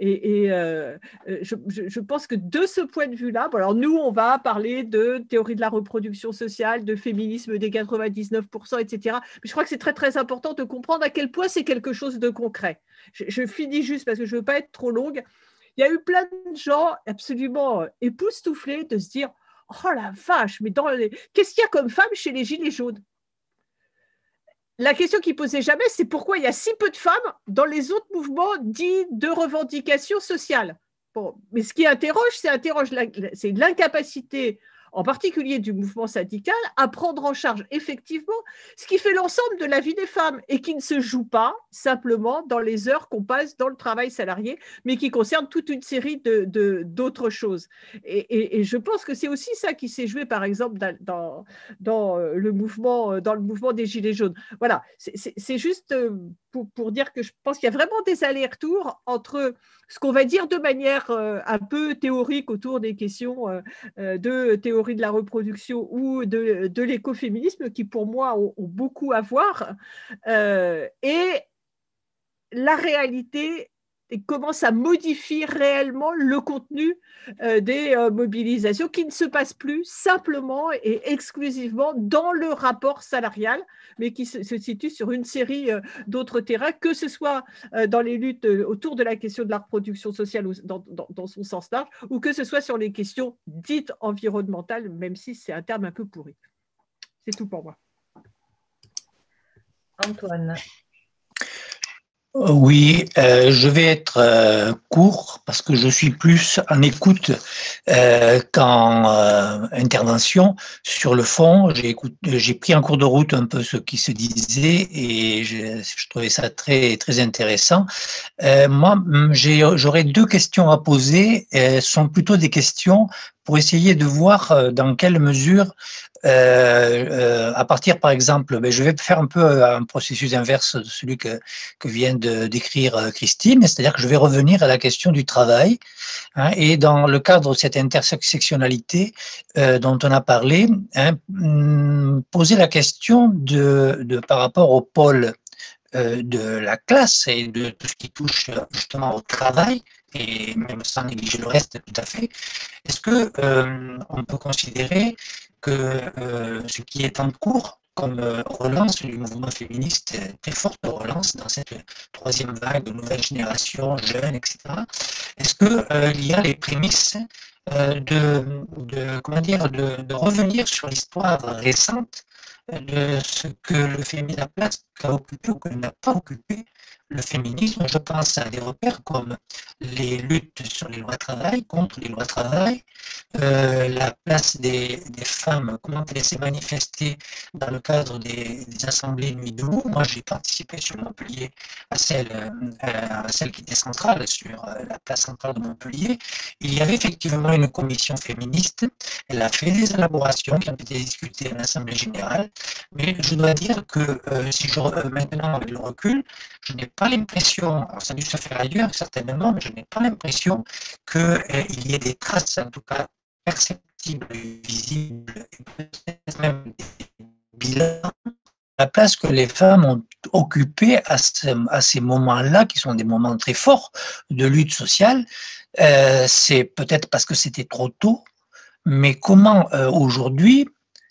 Je pense que de ce point de vue-là, bon, alors nous, on va parler de théorie de la reproduction sociale, de féminisme des 99%, etc. Mais je crois que c'est très, très important de comprendre à quel point c'est quelque chose de concret. Je finis juste parce que je ne veux pas être trop longue. Il y a eu plein de gens absolument époustouflés de se dire « Oh la vache, mais qu'est-ce qu'il y a comme femmes chez les Gilets jaunes ?» La question qu'ils ne posaient jamais, c'est pourquoi il y a si peu de femmes dans les autres mouvements dits de revendication sociale. Bon, mais ce qui interroge, c'est l'incapacité, en particulier du mouvement syndical, à prendre en charge effectivement ce qui fait l'ensemble de la vie des femmes et qui ne se joue pas simplement dans les heures qu'on passe dans le travail salarié, mais qui concerne toute une série d'autres choses. Et je pense que c'est aussi ça qui s'est joué, par exemple, dans le mouvement des Gilets jaunes. Voilà, c'est juste pour dire que je pense qu'il y a vraiment des allers-retours entre ce qu'on va dire de manière un peu théorique autour des questions de théorie de la reproduction ou de l'écoféminisme qui, pour moi, ont beaucoup à voir, et la réalité commence à modifier réellement le contenu des mobilisations qui ne se passent plus simplement et exclusivement dans le rapport salarial, mais qui se situe sur une série d'autres terrains, que ce soit dans les luttes autour de la question de la reproduction sociale dans son sens large, ou que ce soit sur les questions dites environnementales, même si c'est un terme un peu pourri. C'est tout pour moi. Antoine. Oui, je vais être court parce que je suis plus en écoute qu'en intervention. Sur le fond, j'ai pris en cours de route un peu ce qui se disait et je trouvais ça très, très intéressant. Moi, j'aurais deux questions à poser. Ce sont plutôt des questions pour essayer de voir dans quelle mesure, à partir par exemple, je vais faire un peu un processus inverse de celui que vient de décrire Christine, c'est-à-dire que je vais revenir à la question du travail, hein, et dans le cadre de cette intersectionnalité dont on a parlé, hein, poser la question par rapport au pôle de la classe et de tout ce qui touche justement au travail, et même sans négliger le reste tout à fait. Est-ce que on peut considérer que ce qui est en cours comme relance du mouvement féministe, très forte relance dans cette troisième vague de nouvelle génération, jeunes, etc., est-ce qu'il y a les prémices de revenir sur l'histoire récente de ce que le féminisme, la place qu'a occupé ou que n'a pas occupé le féminisme? Je pense à des repères comme les luttes sur les lois travail, contre les lois travail, la place des femmes, comment elles s'est manifestée dans le cadre des assemblées Nuit debout. Moi, j'ai participé sur Montpellier à celle qui était centrale, sur la place centrale de Montpellier. Il y avait effectivement une commission féministe. Elle a fait des élaborations qui ont été discutées à l'Assemblée générale. Mais je dois dire que si maintenant, avec le recul, je n'ai pas l'impression, alors ça a dû se faire ailleurs certainement, mais je n'ai pas l'impression qu'il y ait des traces, en tout cas perceptibles, visibles, et peut-être même des bilans, la place que les femmes ont occupée à ces moments-là, qui sont des moments très forts de lutte sociale. C'est peut-être parce que c'était trop tôt, mais comment aujourd'hui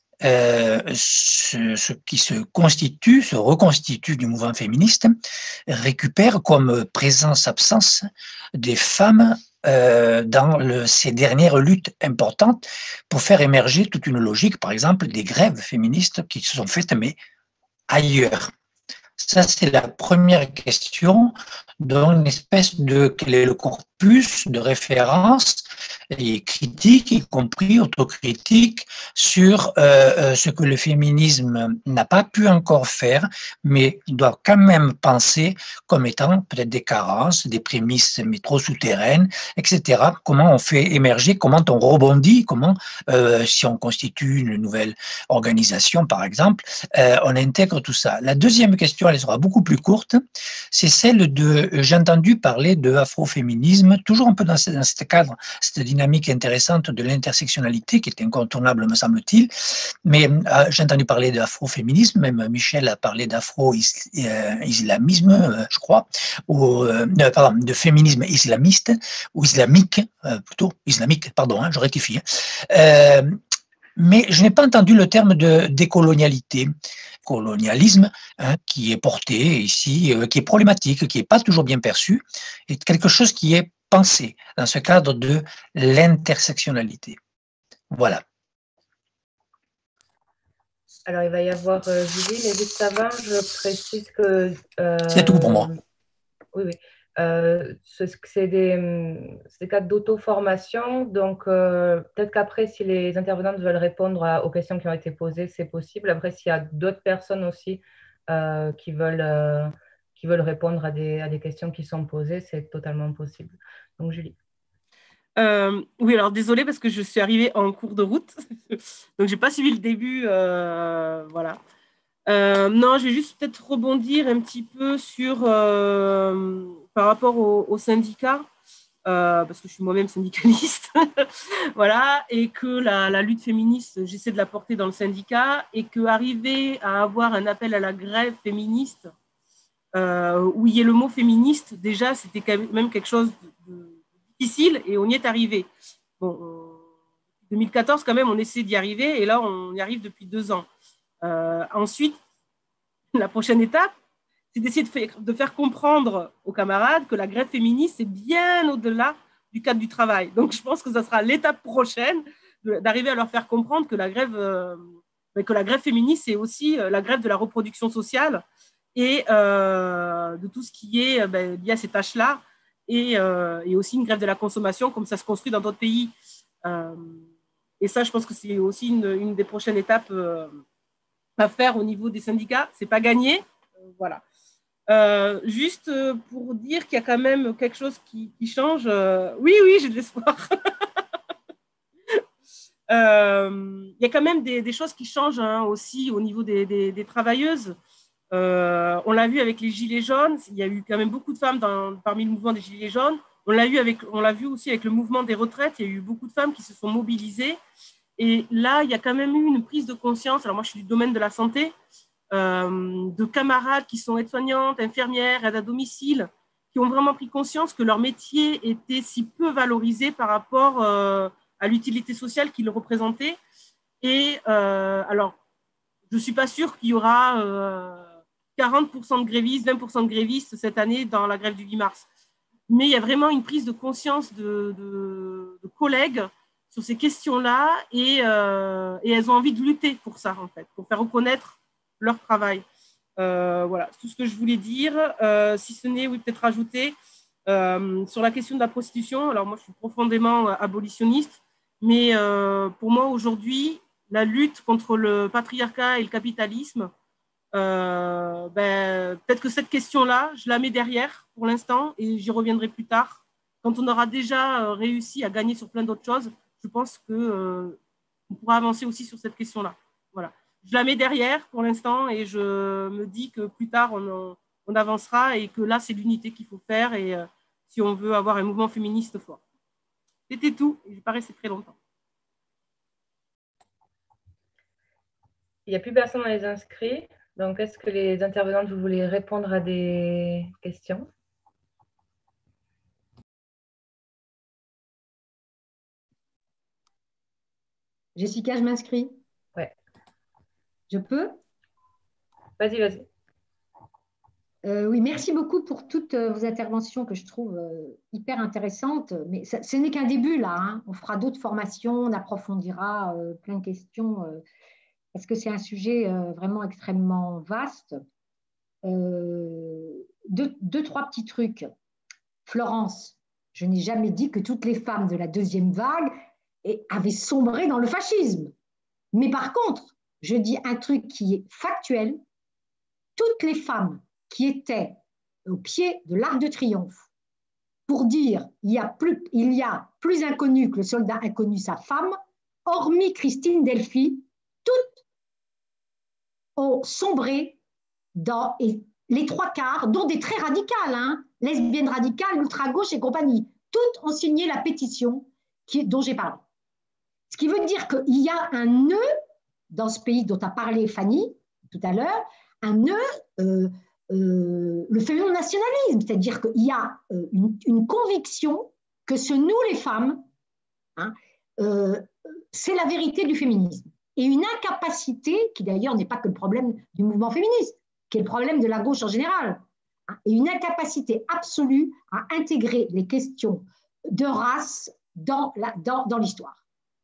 ce qui se reconstitue du mouvement féministe récupère comme présence-absence des femmes dans ces dernières luttes importantes pour faire émerger toute une logique, par exemple, des grèves féministes qui se sont faites, mais ailleurs. Ça, c'est la première question, dans une espèce de quel est le plus de références et critiques, y compris autocritiques, sur ce que le féminisme n'a pas pu encore faire, mais doit quand même penser comme étant peut-être des carences, des prémices mais trop souterraines, etc. Comment on fait émerger, comment on rebondit, comment, si on constitue une nouvelle organisation, par exemple, on intègre tout ça. La deuxième question, elle sera beaucoup plus courte, c'est celle de, j'ai entendu parler de afroféminisme, toujours un peu dans ce cadre, cette dynamique intéressante de l'intersectionnalité qui est incontournable, me semble-t-il, mais j'ai entendu parler d'afroféminisme, même Michel a parlé d'afro-islamisme, je crois, ou, pardon, de féminisme islamiste, ou islamique, plutôt, islamique, pardon, je rectifie. Mais je n'ai pas entendu le terme de décolonialité, colonialisme, qui est porté ici, qui est problématique, qui n'est pas toujours bien perçu, et quelque chose qui est pensé dans ce cadre de l'intersectionnalité. Voilà. Alors, il va y avoir Julie, mais juste avant, je précise que… c'est tout pour moi. Oui, oui. C'est des cas d'auto-formation, donc peut-être qu'après, si les intervenantes veulent répondre aux questions qui ont été posées, c'est possible. Après, s'il y a d'autres personnes aussi qui veulent répondre à des questions qui sont posées, c'est totalement possible. Donc, Julie. Oui, alors désolée parce que je suis arrivée en cours de route, donc j'ai pas suivi le début, voilà. Non, je vais juste peut-être rebondir un petit peu sur par rapport aux syndicats, parce que je suis moi-même syndicaliste, voilà, et que la lutte féministe, j'essaie de la porter dans le syndicat, et qu'arriver à avoir un appel à la grève féministe où il y ait le mot féministe, déjà, c'était quand même quelque chose de difficile, et on y est arrivé. Bon, 2014, quand même, on essaie d'y arriver, et là, on y arrive depuis 2 ans. Ensuite, la prochaine étape, c'est d'essayer de faire comprendre aux camarades que la grève féministe, c'est bien au-delà du cadre du travail. Donc, je pense que ça sera l'étape prochaine d'arriver à leur faire comprendre que la grève féministe, c'est aussi la grève de la reproduction sociale et de tout ce qui est lié à ces tâches-là, et aussi une grève de la consommation, comme ça se construit dans d'autres pays. Et ça, je pense que c'est aussi une des prochaines étapes à faire au niveau des syndicats. C'est pas gagné, voilà. Juste pour dire qu'il y a quand même quelque chose qui change. Oui, j'ai de l'espoir. Il y a quand même des choses qui changent aussi au niveau des travailleuses. On l'a vu avec les Gilets jaunes. Il y a eu quand même beaucoup de femmes parmi le mouvement des Gilets jaunes. On l'a vu aussi avec le mouvement des retraites. Il y a eu beaucoup de femmes qui se sont mobilisées. Et là, il y a quand même eu une prise de conscience. Alors moi, je suis du domaine de la santé, de camarades qui sont aides-soignantes, infirmières, aides à domicile, qui ont vraiment pris conscience que leur métier était si peu valorisé par rapport à l'utilité sociale qu'il représentait. Et alors, je ne suis pas sûre qu'il y aura 40% de grévistes, 20% de grévistes cette année dans la grève du 8 mars. Mais il y a vraiment une prise de conscience de collègues sur ces questions-là, et elles ont envie de lutter pour ça, en fait, pour faire reconnaître leur travail. Voilà, c'est tout ce que je voulais dire. Si ce n'est, oui, peut-être rajouter sur la question de la prostitution. Alors moi, je suis profondément abolitionniste, mais pour moi, aujourd'hui, la lutte contre le patriarcat et le capitalisme, peut-être que cette question-là, je la mets derrière pour l'instant, et j'y reviendrai plus tard. Quand on aura déjà réussi à gagner sur plein d'autres choses, je pense qu'on pourra avancer aussi sur cette question-là. Voilà. Je la mets derrière pour l'instant, et je me dis que plus tard, on avancera, et que là, c'est l'unité qu'il faut faire, et si on veut avoir un mouvement féministe fort. C'était tout, et je n'ai pas resté très longtemps. Il n'y a plus personne dans les inscrits, donc est-ce que les intervenantes, vous voulez répondre à des questions ? Jessica, je m'inscris. Ouais. Je peux ? Vas-y. Oui, merci beaucoup pour toutes vos interventions que je trouve hyper intéressantes. Mais ce n'est qu'un début là, hein. On fera d'autres formations, on approfondira plein de questions parce que c'est un sujet vraiment extrêmement vaste. 2-3 petits trucs. Florence, Je n'ai jamais dit que toutes les femmes de la deuxième vague avaient sombré dans le fascisme. Mais par contre, je dis un truc qui est factuel. Toutes les femmes qui étaient au pied de l'Arc de Triomphe pour dire il y a plus inconnu que le soldat inconnu, sa femme, hormis Christine Delphi, toutes ont sombré dans les trois quarts, dont des très radicales, lesbiennes radicales, ultra-gauche et compagnie. Toutes ont signé la pétition dont j'ai parlé. Ce qui veut dire qu'il y a un nœud dans ce pays dont a parlé Fanny tout à l'heure, un nœud, le féminin nationalisme, c'est-à-dire qu'il y a une conviction que nous les femmes, c'est la vérité du féminisme. Et une incapacité, qui d'ailleurs n'est pas que le problème du mouvement féministe, qui est le problème de la gauche en général, et une incapacité absolue à intégrer les questions de race dans l'histoire.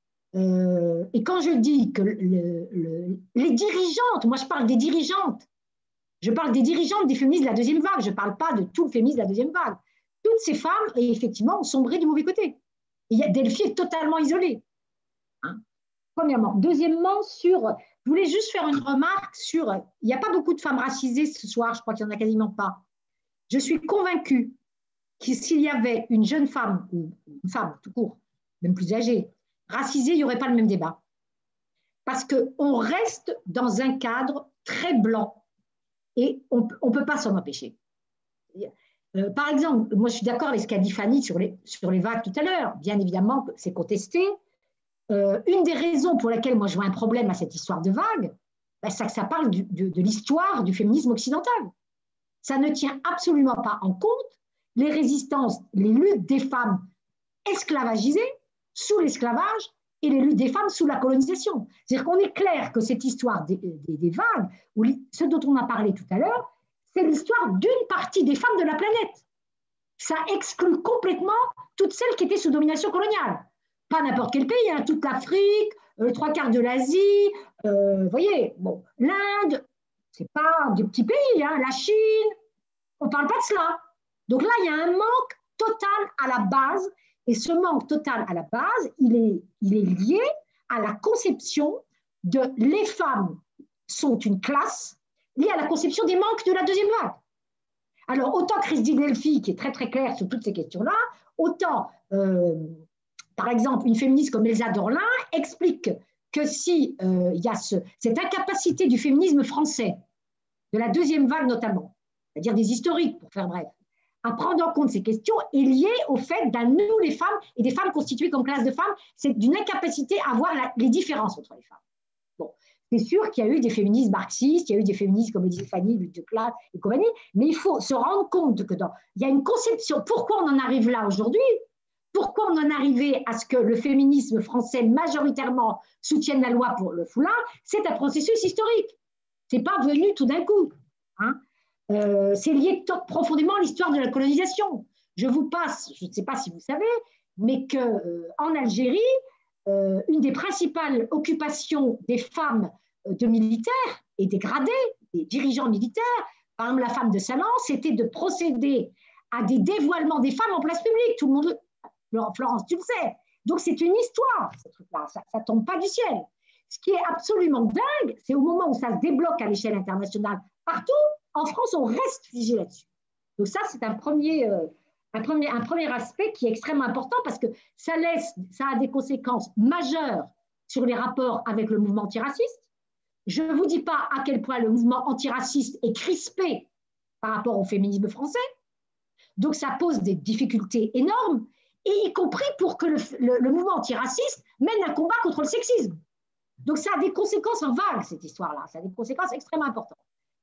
Et quand je dis que les dirigeantes, moi je parle des dirigeantes, je parle des dirigeantes des féministes de la deuxième vague, je ne parle pas de tout le féminisme de la deuxième vague. Toutes ces femmes, effectivement, ont sombré du mauvais côté. Delphi est totalement isolée. Premièrement. Deuxièmement, je voulais juste faire une remarque sur, il n'y a pas beaucoup de femmes racisées ce soir, je crois qu'il n'y en a quasiment pas. Je suis convaincue que s'il y avait une jeune femme, ou une femme tout court, même plus âgée, racisée, il n'y aurait pas le même débat. Parce qu'on reste dans un cadre très blanc et on ne peut pas s'en empêcher. Par exemple, moi je suis d'accord avec ce qu'a dit Fanny sur les vagues tout à l'heure. Bien évidemment, c'est contesté. Une des raisons pour lesquelles moi je vois un problème à cette histoire de vague, c'est que ça parle de l'histoire du féminisme occidental. Ça ne tient absolument pas en compte les résistances, les luttes des femmes esclavagisées sous l'esclavage et les luttes des femmes sous la colonisation. C'est-à-dire qu'on est clair que cette histoire des vagues, ou ce dont on a parlé tout à l'heure, c'est l'histoire d'une partie des femmes de la planète. Ça exclut complètement toutes celles qui étaient sous domination coloniale. Pas n'importe quel pays, toute l'Afrique, les trois quarts de l'Asie, vous voyez, bon, l'Inde, c'est pas des petits pays, la Chine, on ne parle pas de cela. Donc là, il y a un manque total à la base, et ce manque total à la base, il est lié à la conception de les femmes sont une classe, liée à la conception des manques de la deuxième vague. Alors, autant Christine Delphi, qui est très très claire sur toutes ces questions-là, autant... par exemple, une féministe comme Elsa Dorlin explique que si il y a cette incapacité du féminisme français, de la deuxième vague notamment, c'est-à-dire des historiques, pour faire bref, à prendre en compte ces questions est liée au fait d'un nous, les femmes, et des femmes constituées comme classe de femmes, c'est d'une incapacité à voir les différences entre les femmes. Bon, c'est sûr qu'il y a eu des féministes marxistes, il y a eu des féministes, comme le disait Fanny, lutte de classe et compagnie, mais il faut se rendre compte que il y a une conception. Pourquoi on en arrive là aujourd'hui ? Pourquoi on en est arrivé à ce que le féminisme français majoritairement soutienne la loi pour le foulard? C'est un processus historique. Ce n'est pas venu tout d'un coup. C'est lié profondément à l'histoire de la colonisation. Je vous passe, je ne sais pas si vous savez, mais qu'en Algérie, une des principales occupations des femmes de militaires et des gradés, des dirigeants militaires, par exemple la femme de Salan, c'était de procéder à des dévoilements des femmes en place publique. Tout le monde... Florence, tu le sais. Donc, c'est une histoire, ce truc-là. Ça ne tombe pas du ciel. Ce qui est absolument dingue, c'est au moment où ça se débloque à l'échelle internationale partout, en France, on reste figé là-dessus. Donc, ça, c'est un premier aspect qui est extrêmement important parce que ça a des conséquences majeures sur les rapports avec le mouvement antiraciste. Je ne vous dis pas à quel point le mouvement antiraciste est crispé par rapport au féminisme français. Donc, ça pose des difficultés énormes, et y compris pour que le mouvement antiraciste mène un combat contre le sexisme. Donc, ça a des conséquences en vague, cette histoire-là. Ça a des conséquences extrêmement importantes.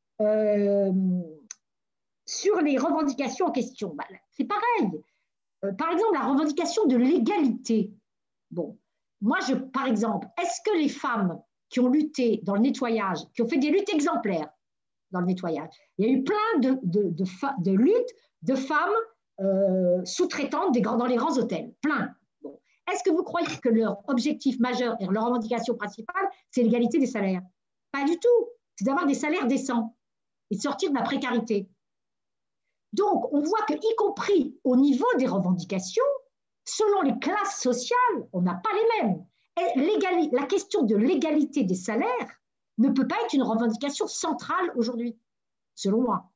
Sur les revendications en question, c'est pareil. Par exemple, la revendication de l'égalité. Bon, moi, par exemple, est-ce que les femmes qui ont lutté dans le nettoyage, qui ont fait des luttes exemplaires dans le nettoyage, il y a eu plein de luttes de femmes sous-traitantes dans les grands hôtels, plein. Bon. Est-ce que vous croyez que leur objectif majeur et leur revendication principale, c'est l'égalité des salaires? Pas du tout. C'est d'avoir des salaires décents et de sortir de la précarité. Donc, on voit qu'y compris au niveau des revendications, selon les classes sociales, on n'a pas les mêmes. Et la question de l'égalité des salaires ne peut pas être une revendication centrale aujourd'hui, selon moi.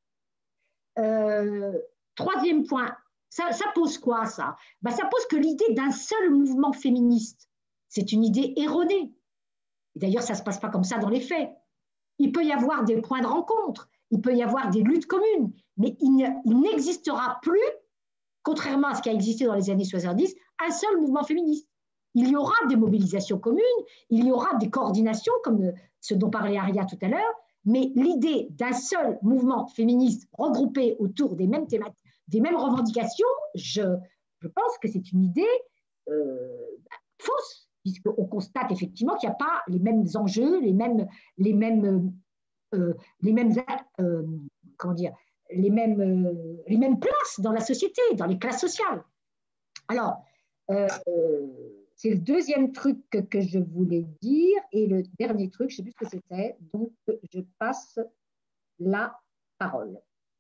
Troisième point, ça pose quoi, ça? Ça pose que l'idée d'un seul mouvement féministe, c'est une idée erronée. D'ailleurs, ça ne se passe pas comme ça dans les faits. Il peut y avoir des points de rencontre, il peut y avoir des luttes communes, mais il n'existera plus, contrairement à ce qui a existé dans les années 70, un seul mouvement féministe. Il y aura des mobilisations communes, il y aura des coordinations, comme ce dont parlait Aria tout à l'heure, mais l'idée d'un seul mouvement féministe regroupé autour des mêmes thématiques, des mêmes revendications, je pense que c'est une idée fausse, puisqu'on constate effectivement qu'il n'y a pas les mêmes enjeux, les mêmes places dans la société, dans les classes sociales. Alors, c'est le deuxième truc que je voulais dire. Et le dernier truc, je ne sais plus ce que c'était, donc je passe la parole.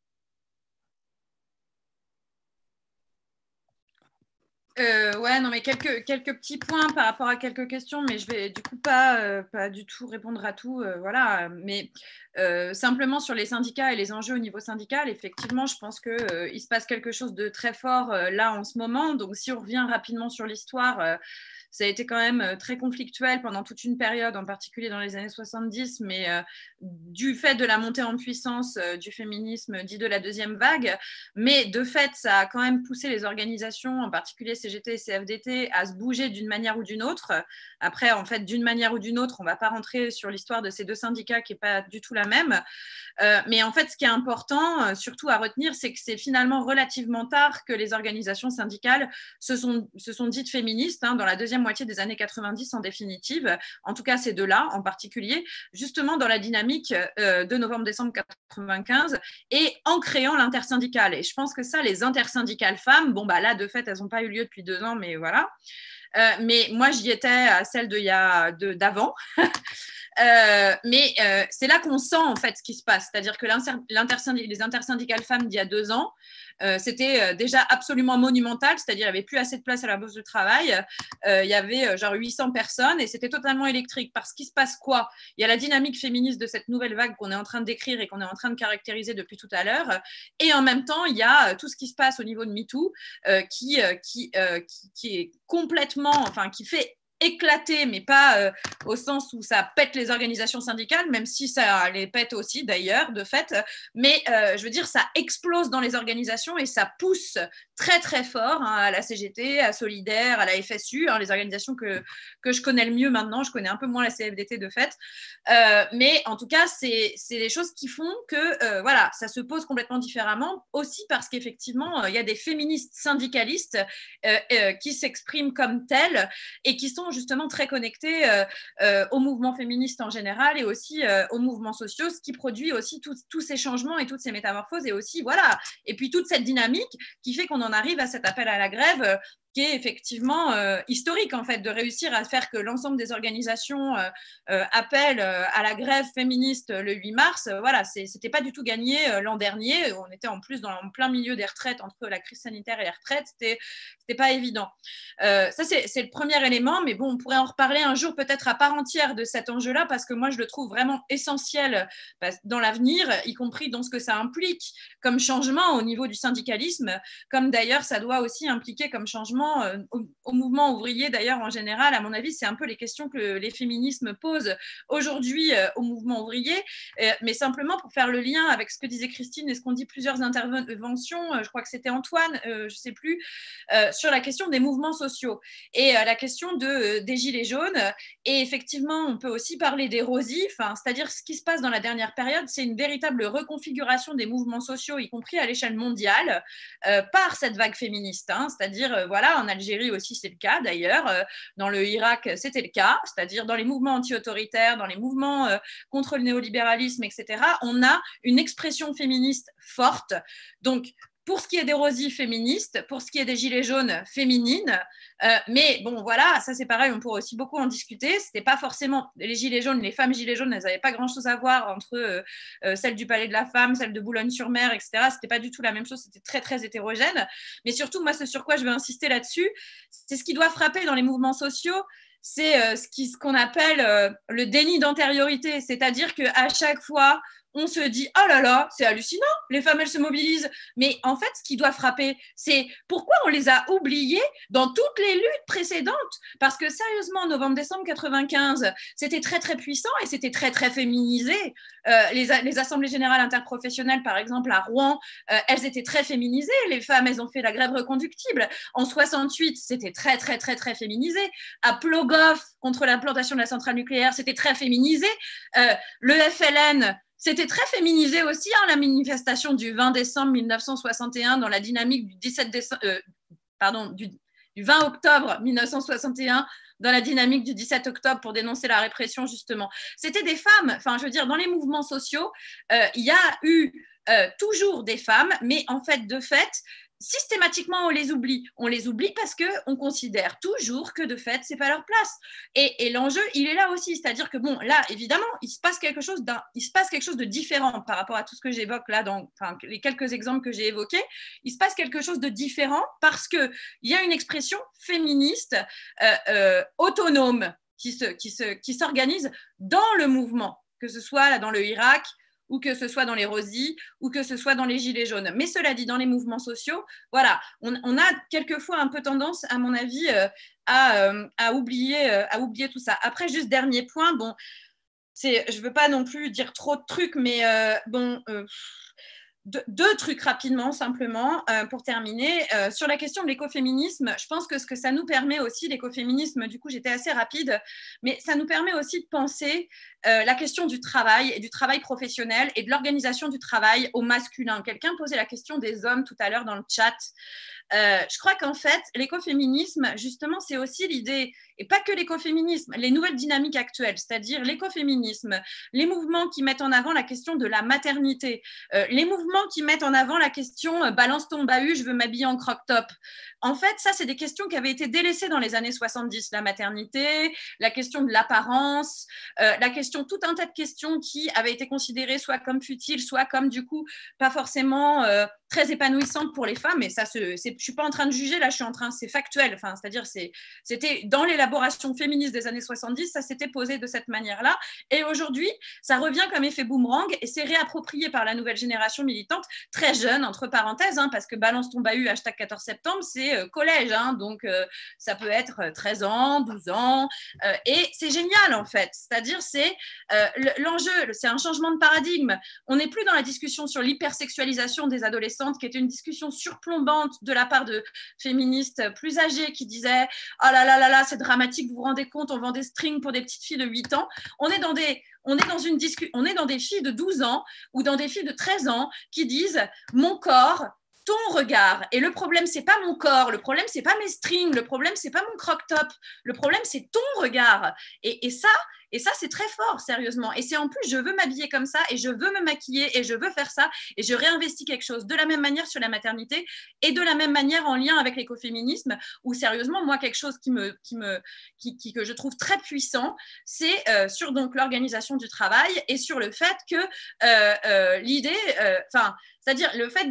Ouais, non, mais quelques petits points par rapport à quelques questions, mais je vais du coup pas du tout répondre à tout, voilà. Mais simplement sur les syndicats et les enjeux au niveau syndical, effectivement, je pense qu'il se passe quelque chose de très fort là en ce moment. Donc, si on revient rapidement sur l'histoire, ça a été quand même très conflictuel pendant toute une période, en particulier dans les années 70, mais du fait de la montée en puissance du féminisme dit de la deuxième vague, mais de fait, ça a quand même poussé les organisations, en particulier CGT et CFDT, à se bouger d'une manière ou d'une autre. Après, en fait, d'une manière ou d'une autre, on ne va pas rentrer sur l'histoire de ces deux syndicats qui n'est pas du tout la même. Mais en fait, ce qui est important, surtout à retenir, c'est que c'est finalement relativement tard que les organisations syndicales se sont dites féministes, dans la deuxième moitié des années 90 en définitive, en tout cas ces deux-là en particulier, justement dans la dynamique de novembre-décembre 95 et en créant l'intersyndicale. Et je pense que ça, les intersyndicales femmes, bon, là, de fait, elles n'ont pas eu lieu depuis 2 ans, mais voilà. Mais moi, j'y étais à celle d'avant. Mais c'est là qu'on sent en fait ce qui se passe, c'est-à-dire que les intersyndicales femmes d'il y a 2 ans, c'était déjà absolument monumental, c'est-à-dire qu'il n'y avait plus assez de place à la bourse du travail, il y avait genre 800 personnes et c'était totalement électrique. Parce qu'il se passe quoi? Il y a la dynamique féministe de cette nouvelle vague qu'on est en train de décrire et qu'on est en train de caractériser depuis tout à l'heure, et en même temps il y a tout ce qui se passe au niveau de MeToo qui est complètement, enfin qui fait éclaté, mais pas au sens où ça pète les organisations syndicales, même si ça les pète aussi d'ailleurs, de fait. Mais je veux dire, ça explose dans les organisations et ça pousse très très fort à la CGT, à Solidaire, à la FSU, les organisations que je connais le mieux maintenant. Je connais un peu moins la CFDT de fait. Mais en tout cas, c'est des choses qui font que voilà, ça se pose complètement différemment, aussi parce qu'effectivement, il y a des féministes syndicalistes qui s'expriment comme telles et qui sont justement très connectés au mouvement féministe en général et aussi aux mouvements sociaux, ce qui produit aussi tous ces changements et toutes ces métamorphoses et aussi, voilà, et puis toute cette dynamique qui fait qu'on en arrive à cet appel à la grève qui est effectivement historique, en fait, de réussir à faire que l'ensemble des organisations appellent à la grève féministe le 8 mars. Voilà, c'était pas du tout gagné l'an dernier. On était en plus en plein milieu des retraites, entre la crise sanitaire et les retraites. C'était pas évident. Ça, c'est le premier élément, mais bon, on pourrait en reparler un jour peut-être à part entière de cet enjeu-là, parce que moi, je le trouve vraiment essentiel dans l'avenir, y compris dans ce que ça implique comme changement au niveau du syndicalisme, comme d'ailleurs ça doit aussi impliquer comme changement au mouvement ouvrier. D'ailleurs, en général, à mon avis, c'est un peu les questions que les féminismes posent aujourd'hui au mouvement ouvrier, mais simplement pour faire le lien avec ce que disait Christine et ce qu'ont dit plusieurs interventions, je crois que c'était Antoine, je ne sais plus, sur la question des mouvements sociaux et la question des gilets jaunes. Et effectivement, on peut aussi parler des rosifs, c'est-à-dire ce qui se passe dans la dernière période, c'est une véritable reconfiguration des mouvements sociaux, y compris à l'échelle mondiale, par cette vague féministe, c'est-à-dire, voilà, en Algérie aussi, c'est le cas d'ailleurs. Dans le Irak, c'était le cas. C'est-à-dire dans les mouvements anti-autoritaires, dans les mouvements contre le néolibéralisme, etc., on a une expression féministe forte. Donc, pour ce qui est des Rosy féministes, pour ce qui est des Gilets jaunes féminines. Mais bon, voilà, ça c'est pareil, on pourrait aussi beaucoup en discuter. C'était pas forcément les Gilets jaunes, les femmes Gilets jaunes, elles n'avaient pas grand-chose à voir entre celles du Palais de la Femme, celles de Boulogne-sur-Mer, etc. C'était pas du tout la même chose, c'était très, très hétérogène. Mais surtout, moi, ce sur quoi je vais insister là-dessus, c'est ce qui doit frapper dans les mouvements sociaux, c'est ce qu'on appelle le déni d'antériorité, c'est-à-dire qu'à chaque fois, on se dit « Oh là là, c'est hallucinant, les femmes, elles se mobilisent ». Mais en fait, ce qui doit frapper, c'est pourquoi on les a oubliées dans toutes les luttes précédentes. Parce que sérieusement, novembre-décembre 95, c'était très, très puissant et c'était très, très féminisé. Les assemblées générales interprofessionnelles, par exemple, à Rouen, elles étaient très féminisées. Les femmes, elles ont fait la grève reconductible. En 68, c'était très, très, très, très féminisé. À Plogoff, contre l'implantation de la centrale nucléaire, c'était très féminisé. Le FLN, c'était très féminisé aussi, hein, la manifestation du 20 décembre 1961 dans la dynamique du 20 octobre 1961 dans la dynamique du 17 octobre pour dénoncer la répression, justement. C'était des femmes, enfin, je veux dire, dans les mouvements sociaux, il y a eu toujours des femmes, mais en fait, de fait, systématiquement, on les oublie. On les oublie parce qu'on considère toujours que, de fait, ce n'est pas leur place. Et l'enjeu, il est là aussi. C'est-à-dire que, bon, là, évidemment, il se passe quelque chose de différent par rapport à tout ce que j'évoque là, les quelques exemples que j'ai évoqués. Il se passe quelque chose de différent parce qu'il y a une expression féministe autonome qui s'organise dans le mouvement, que ce soit là, dans le Irak, ou que ce soit dans les Rosy, ou que ce soit dans les Gilets jaunes. Mais cela dit, dans les mouvements sociaux, voilà, on a quelquefois un peu tendance, à mon avis, à oublier tout ça. Après, juste dernier point, bon, je ne veux pas non plus dire trop de trucs, mais deux trucs rapidement, simplement, pour terminer. Sur la question de l'écoféminisme, je pense que ce que ça nous permet aussi, l'écoféminisme, du coup, j'étais assez rapide, mais ça nous permet aussi de penser la question du travail et du travail professionnel et de l'organisation du travail au masculin. Quelqu'un posait la question des hommes tout à l'heure dans le chat. Je crois qu'en fait, l'écoféminisme, justement, c'est aussi l'idée, et pas que l'écoféminisme, les nouvelles dynamiques actuelles, c'est-à-dire l'écoféminisme, les mouvements qui mettent en avant la question de la maternité, les mouvements qui mettent en avant la question balance ton bahut, je veux m'habiller en croc-top. En fait, ça, c'est des questions qui avaient été délaissées dans les années 70, la maternité, la question de l'apparence, la question, tout un tas de questions qui avaient été considérées soit comme futiles, soit comme, du coup, pas forcément très épanouissantes pour les femmes. Et ça, je suis pas en train de juger, là, c'est factuel. Enfin, c'est-à-dire, c'était dans l'élaboration féministe des années 70, ça s'était posé de cette manière-là. Et aujourd'hui, ça revient comme effet boomerang et c'est réapproprié par la nouvelle génération militante, très jeune, entre parenthèses, hein, parce que balance ton bahut, hashtag 14 septembre, c'est collège. Hein, donc, ça peut être 13 ans, 12 ans. Et c'est génial, en fait. C'est-à-dire, l'enjeu, c'est un changement de paradigme. On n'est plus dans la discussion sur l'hypersexualisation des adolescentes, qui était une discussion surplombante de la part de féministes plus âgées qui disaient « Oh là là là là, c'est dramatique, vous vous rendez compte, on vend des strings pour des petites filles de 8 ans. » On est dans des filles de 12 ans ou dans des filles de 13 ans qui disent « Mon corps, ton regard. » Et le problème, c'est pas mon corps, le problème, c'est pas mes strings, le problème, c'est pas mon croc-top, le problème, c'est ton regard. Et ça, c'est très fort, sérieusement. Et c'est en plus, je veux m'habiller comme ça, et je veux me maquiller, et je veux faire ça, et je réinvestis quelque chose. De la même manière sur la maternité, et de la même manière en lien avec l'écoféminisme, où sérieusement, moi, quelque chose que je trouve très puissant, c'est sur donc l'organisation du travail, et sur le fait que l'idée, c'est-à-dire le fait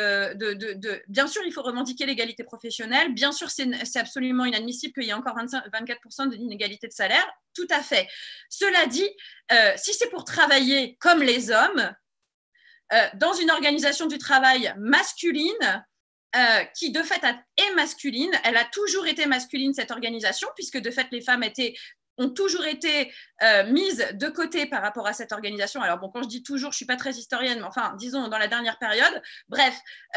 bien sûr, il faut revendiquer l'égalité professionnelle, bien sûr, c'est absolument inadmissible qu'il y ait encore 24% d'inégalité de salaire, tout à fait. Cela dit, si c'est pour travailler comme les hommes, dans une organisation du travail masculine, qui de fait est masculine, elle a toujours été masculine, cette organisation, puisque de fait les femmes ont toujours été mises de côté par rapport à cette organisation. Alors bon, quand je dis toujours, je ne suis pas très historienne, mais enfin, disons, dans la dernière période. Bref,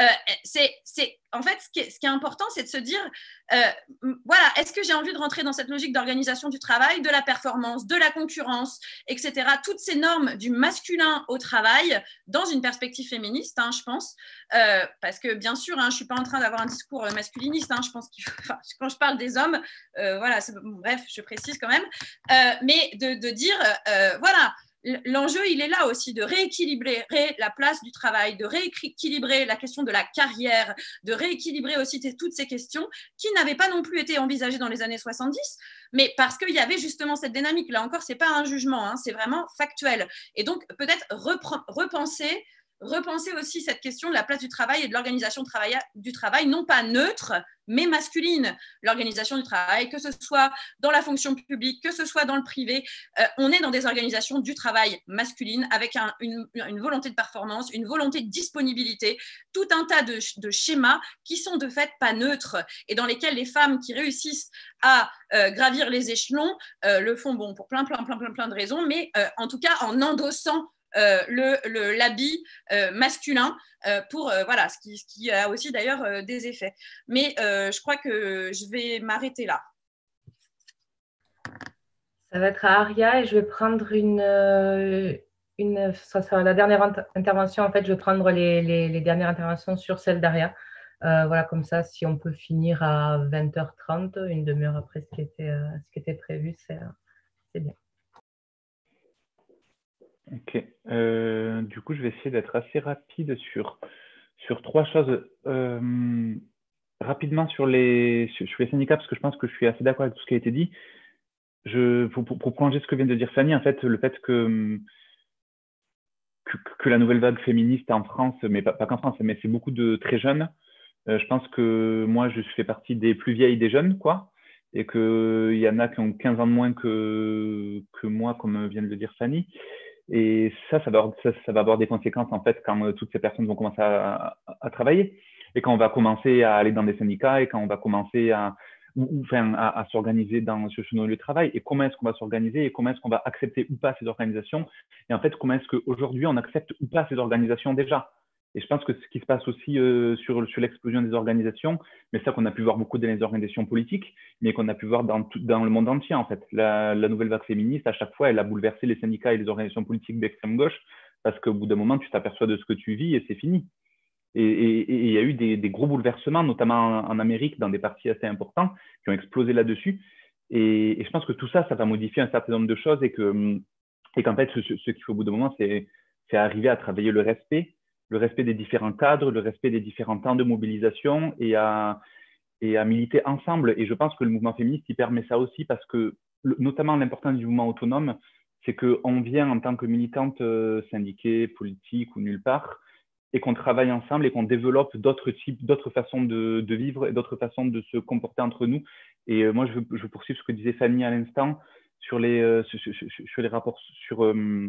en fait, ce qui est important, c'est de se dire, voilà, est-ce que j'ai envie de rentrer dans cette logique d'organisation du travail, de la performance, de la concurrence, etc. Toutes ces normes du masculin au travail, dans une perspective féministe, hein, je pense, parce que bien sûr, hein, je ne suis pas en train d'avoir un discours masculiniste, hein, je pense quand je parle des hommes, voilà, bref, je précise quand même, mais de dire, voilà, l'enjeu, il est là aussi, de rééquilibrer la place du travail, de rééquilibrer la question de la carrière, de rééquilibrer aussi toutes ces questions qui n'avaient pas non plus été envisagées dans les années 70, mais parce qu'il y avait justement cette dynamique. Là encore, ce n'est pas un jugement, hein, c'est vraiment factuel. Et donc, peut-être repenser aussi cette question de la place du travail et de l'organisation du travail, non pas neutre, mais masculine. L'organisation du travail, que ce soit dans la fonction publique, que ce soit dans le privé, on est dans des organisations du travail masculines avec une volonté de performance, une volonté de disponibilité, tout un tas de schémas qui sont de fait pas neutres et dans lesquels les femmes qui réussissent à gravir les échelons le font pour plein de raisons, mais en tout cas en endossant l'habit masculin pour voilà, ce qui a aussi d'ailleurs des effets. Mais je crois que je vais m'arrêter là. Ça va être à Aria et je vais prendre ça sera la dernière intervention. En fait, je vais prendre les dernières interventions sur celle d'Aria. Voilà, comme ça, si on peut finir à 20h30, une demi-heure après ce qui était prévu, c'est bien. Ok. Du coup, je vais essayer d'être assez rapide sur 3 choses. Rapidement sur les syndicats, parce que je pense que je suis assez d'accord avec tout ce qui a été dit. Pour prolonger ce que vient de dire Fanny, en fait, le fait que la nouvelle vague féministe en France, mais pas qu'en France, mais c'est beaucoup de très jeunes. Je pense que moi, je fais partie des plus vieilles des jeunes, quoi. Et qu'il y en a qui ont 15 ans de moins que moi, comme vient de le dire Fanny. Et ça va avoir des conséquences, en fait, quand toutes ces personnes vont commencer à travailler. Et quand on va commencer à aller dans des syndicats et quand on va commencer à s'organiser sur nos lieux de travail. Et comment est-ce qu'on va s'organiser et comment est-ce qu'on va accepter ou pas ces organisations. Et en fait, comment est-ce qu'aujourd'hui, on accepte ou pas ces organisations déjà. Et je pense que ce qui se passe aussi sur l'explosion des organisations, mais ça qu'on a pu voir beaucoup dans les organisations politiques, mais qu'on a pu voir dans le monde entier, en fait. La nouvelle vague féministe, à chaque fois, elle a bouleversé les syndicats et les organisations politiques d'extrême gauche, parce qu'au bout d'un moment, tu t'aperçois de ce que tu vis et c'est fini. Et il y a eu des gros bouleversements, notamment en Amérique, dans des partis assez importants, qui ont explosé là-dessus. Et je pense que tout ça va modifier un certain nombre de choses et qu'en fait, ce qu'il faut au bout d'un moment, c'est arriver à travailler le respect des différents cadres, le respect des différents temps de mobilisation et à militer ensemble. Et je pense que le mouvement féministe, il permet ça aussi parce que, notamment l'importance du mouvement autonome, c'est qu'on vient en tant que militante syndiquée, politique ou nulle part, et qu'on travaille ensemble et qu'on développe d'autres façons de vivre et d'autres façons de se comporter entre nous. Et moi, je veux poursuivre ce que disait Fanny à l'instant sur les rapports, sur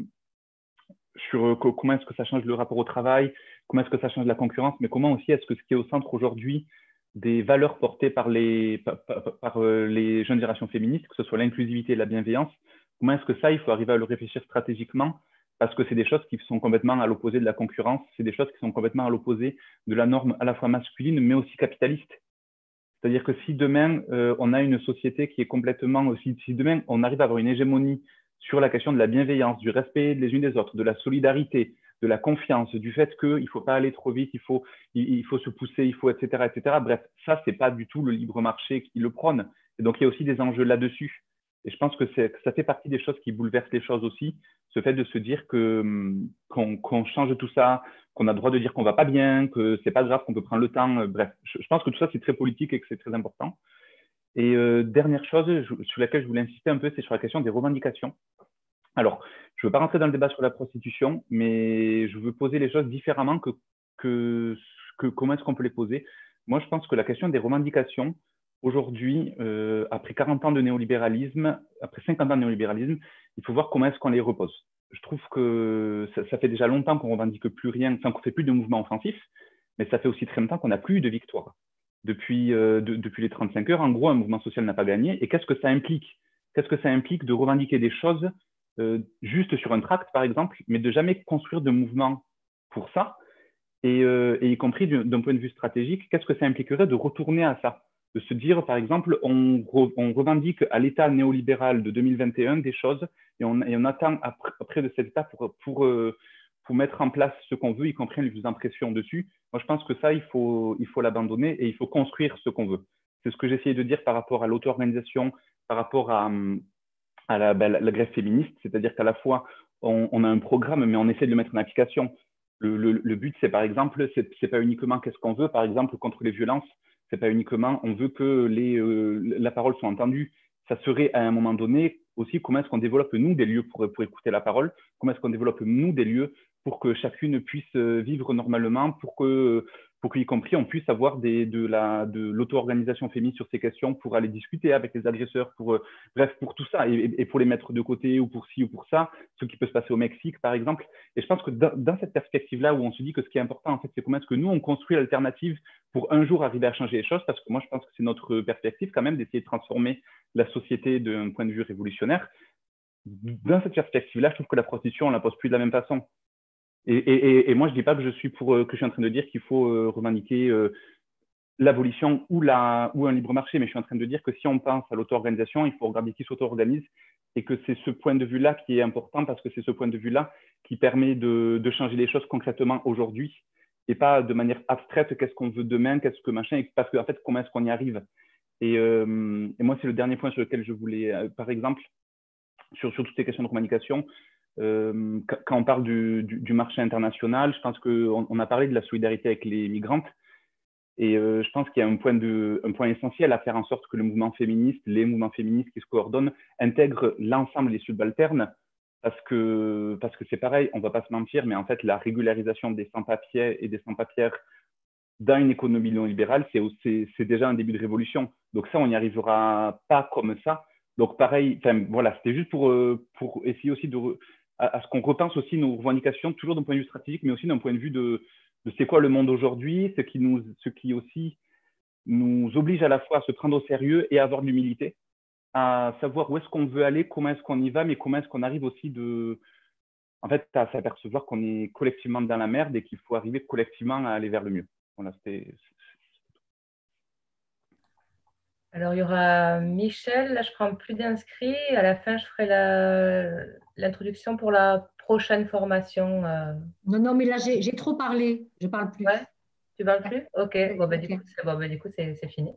comment est-ce que ça change le rapport au travail, comment est-ce que ça change la concurrence, mais comment aussi est-ce que ce qui est au centre aujourd'hui des valeurs portées par les jeunes générations féministes, que ce soit l'inclusivité et la bienveillance, comment est-ce que ça, il faut arriver à le réfléchir stratégiquement, parce que c'est des choses qui sont complètement à l'opposé de la concurrence, c'est des choses qui sont complètement à l'opposé de la norme à la fois masculine, mais aussi capitaliste. C'est-à-dire que si demain, on a une société qui est complètement... Si demain, on arrive à avoir une hégémonie sur la question de la bienveillance, du respect des unes des autres, de la solidarité, de la confiance, du fait qu'il ne faut pas aller trop vite, il faut se pousser, etc., etc. Bref, ça, ce n'est pas du tout le libre marché qui le prône. Et donc, il y a aussi des enjeux là-dessus. Et je pense que ça fait partie des choses qui bouleversent les choses aussi, ce fait de se dire qu'on change tout ça, qu'on a le droit de dire qu'on ne va pas bien, que ce n'est pas grave, qu'on peut prendre le temps. Bref, je pense que tout ça, c'est très politique et que c'est très important. Et dernière chose sur laquelle je voulais insister un peu, c'est sur la question des revendications. Alors, je ne veux pas rentrer dans le débat sur la prostitution, mais je veux poser les choses différemment que comment est-ce qu'on peut les poser. Moi, je pense que la question des revendications, aujourd'hui, après 40 ans de néolibéralisme, après 50 ans de néolibéralisme, il faut voir comment est-ce qu'on les repose. Je trouve que ça fait déjà longtemps qu'on ne revendique plus rien, enfin qu'on ne fait plus de mouvement offensif, mais ça fait aussi très longtemps qu'on n'a plus eu de victoire. Depuis les 35 heures, en gros, un mouvement social n'a pas gagné. Et qu'est-ce que ça implique? Qu'est-ce que ça implique de revendiquer des choses juste sur un tract, par exemple, mais de jamais construire de mouvement pour ça, et y compris d'un point de vue stratégique, qu'est-ce que ça impliquerait de retourner à ça? De se dire, par exemple, on revendique à l'État néolibéral de 2021 des choses, et on attend après de cet État pour mettre en place ce qu'on veut, y compris les impressions dessus. Moi, je pense que ça, il faut l'abandonner et il faut construire ce qu'on veut. C'est ce que j'essayais de dire par rapport à l'auto-organisation, par rapport à la grève féministe, c'est-à-dire qu'à la fois, on a un programme, mais on essaie de le mettre en application. Le but, c'est par exemple, c'est pas uniquement qu'est-ce qu'on veut, par exemple, contre les violences, c'est pas uniquement on veut que la parole soit entendue. Ça serait à un moment donné aussi comment est-ce qu'on développe, nous, des lieux pour écouter la parole, comment est-ce qu'on développe, nous, des lieux pour que chacune puisse vivre normalement, pour qu'y compris, on puisse avoir de l'auto-organisation féministe sur ces questions, pour aller discuter avec les agresseurs, bref, pour tout ça, et pour les mettre de côté, ou pour ci, ou pour ça, ce qui peut se passer au Mexique, par exemple. Et je pense que dans cette perspective-là, où on se dit que ce qui est important, en fait, c'est comment est-ce que nous, on construit l'alternative pour un jour arriver à changer les choses, parce que moi, je pense que c'est notre perspective quand même d'essayer de transformer la société d'un point de vue révolutionnaire. Dans cette perspective-là, je trouve que la prostitution, on ne la pose plus de la même façon. Et moi, je ne dis pas que je suis en train de dire qu'il faut revendiquer l'abolition ou un libre marché, mais je suis en train de dire que si on pense à l'auto-organisation, il faut regarder qui s'auto-organise et que c'est ce point de vue-là qui est important parce que c'est ce point de vue-là qui permet de changer les choses concrètement aujourd'hui et pas de manière abstraite, qu'est-ce qu'on veut demain, qu'est-ce que machin, parce qu'en fait, comment est-ce qu'on y arrive. Et moi, c'est le dernier point sur lequel je voulais, par exemple, sur toutes ces questions de communication, quand on parle du marché international, je pense qu'on a parlé de la solidarité avec les migrantes et je pense qu'il y a un point essentiel à faire en sorte que les mouvements féministes qui se coordonnent intègrent l'ensemble des subalternes parce que c'est pareil, on ne va pas se mentir, mais en fait la régularisation des sans-papiers et des sans-papières dans une économie non libérale, c'est déjà un début de révolution. Donc ça, on n'y arrivera pas comme ça. Donc pareil, voilà, c'était juste pour essayer aussi à ce qu'on repense aussi nos revendications, toujours d'un point de vue stratégique, mais aussi d'un point de vue de c'est quoi le monde aujourd'hui, ce qui aussi nous oblige à la fois à se prendre au sérieux et à avoir de l'humilité, à savoir où est-ce qu'on veut aller, comment est-ce qu'on y va, mais comment est-ce qu'on arrive aussi en fait, à s'apercevoir qu'on est collectivement dans la merde et qu'il faut arriver collectivement à aller vers le mieux. Voilà, Alors, il y aura Michel. Là, je prends plus d'inscrits. À la fin, je ferai l'introduction pour la prochaine formation. Non, mais là, j'ai trop parlé. Je ne parle plus. Ouais, tu parles plus? Ok. Bon, bah, du coup, c'est fini.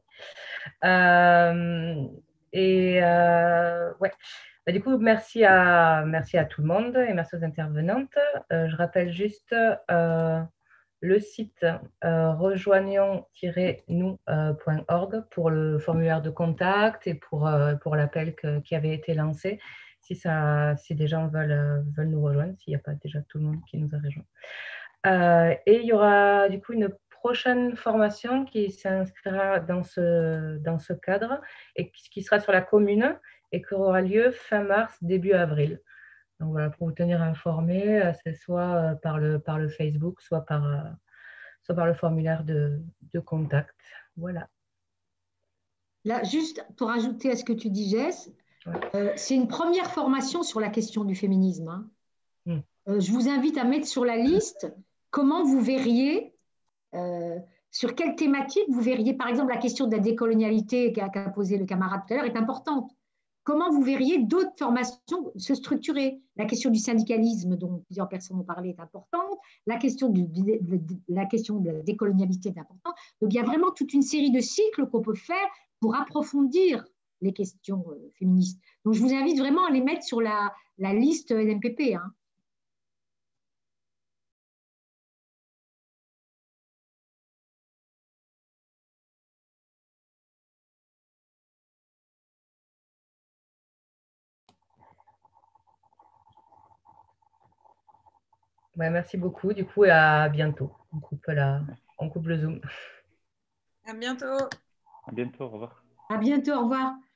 Ouais. Bah, du coup, merci à tout le monde et merci aux intervenantes. Je rappelle juste le site rejoignons-nous.org pour le formulaire de contact et pour l'appel qui avait été lancé, si des gens veulent nous rejoindre, s'il n'y a pas déjà tout le monde qui nous a rejoints. Et il y aura du coup une prochaine formation qui s'inscrira dans ce cadre et qui sera sur la commune et qui aura lieu fin mars, début avril. Donc voilà, pour vous tenir informé, c'est soit par le Facebook, soit par le formulaire de contact. Voilà. Là, juste pour ajouter à ce que tu dis, Jess, c'est une première formation sur la question du féminisme. Hein. Je vous invite à mettre sur la liste comment vous verriez, sur quelle thématique vous verriez, par exemple, la question de la décolonialité qu'a posé le camarade tout à l'heure est importante. Comment vous verriez d'autres formations se structurer? La question du syndicalisme, dont plusieurs personnes ont parlé, est importante. La question de la décolonialité est importante. Donc, il y a vraiment toute une série de cycles qu'on peut faire pour approfondir les questions féministes. Donc, je vous invite vraiment à les mettre sur la liste NMPP. Hein. Ouais, merci beaucoup. Du coup, à bientôt. On coupe le Zoom. À bientôt. À bientôt, au revoir. À bientôt, au revoir.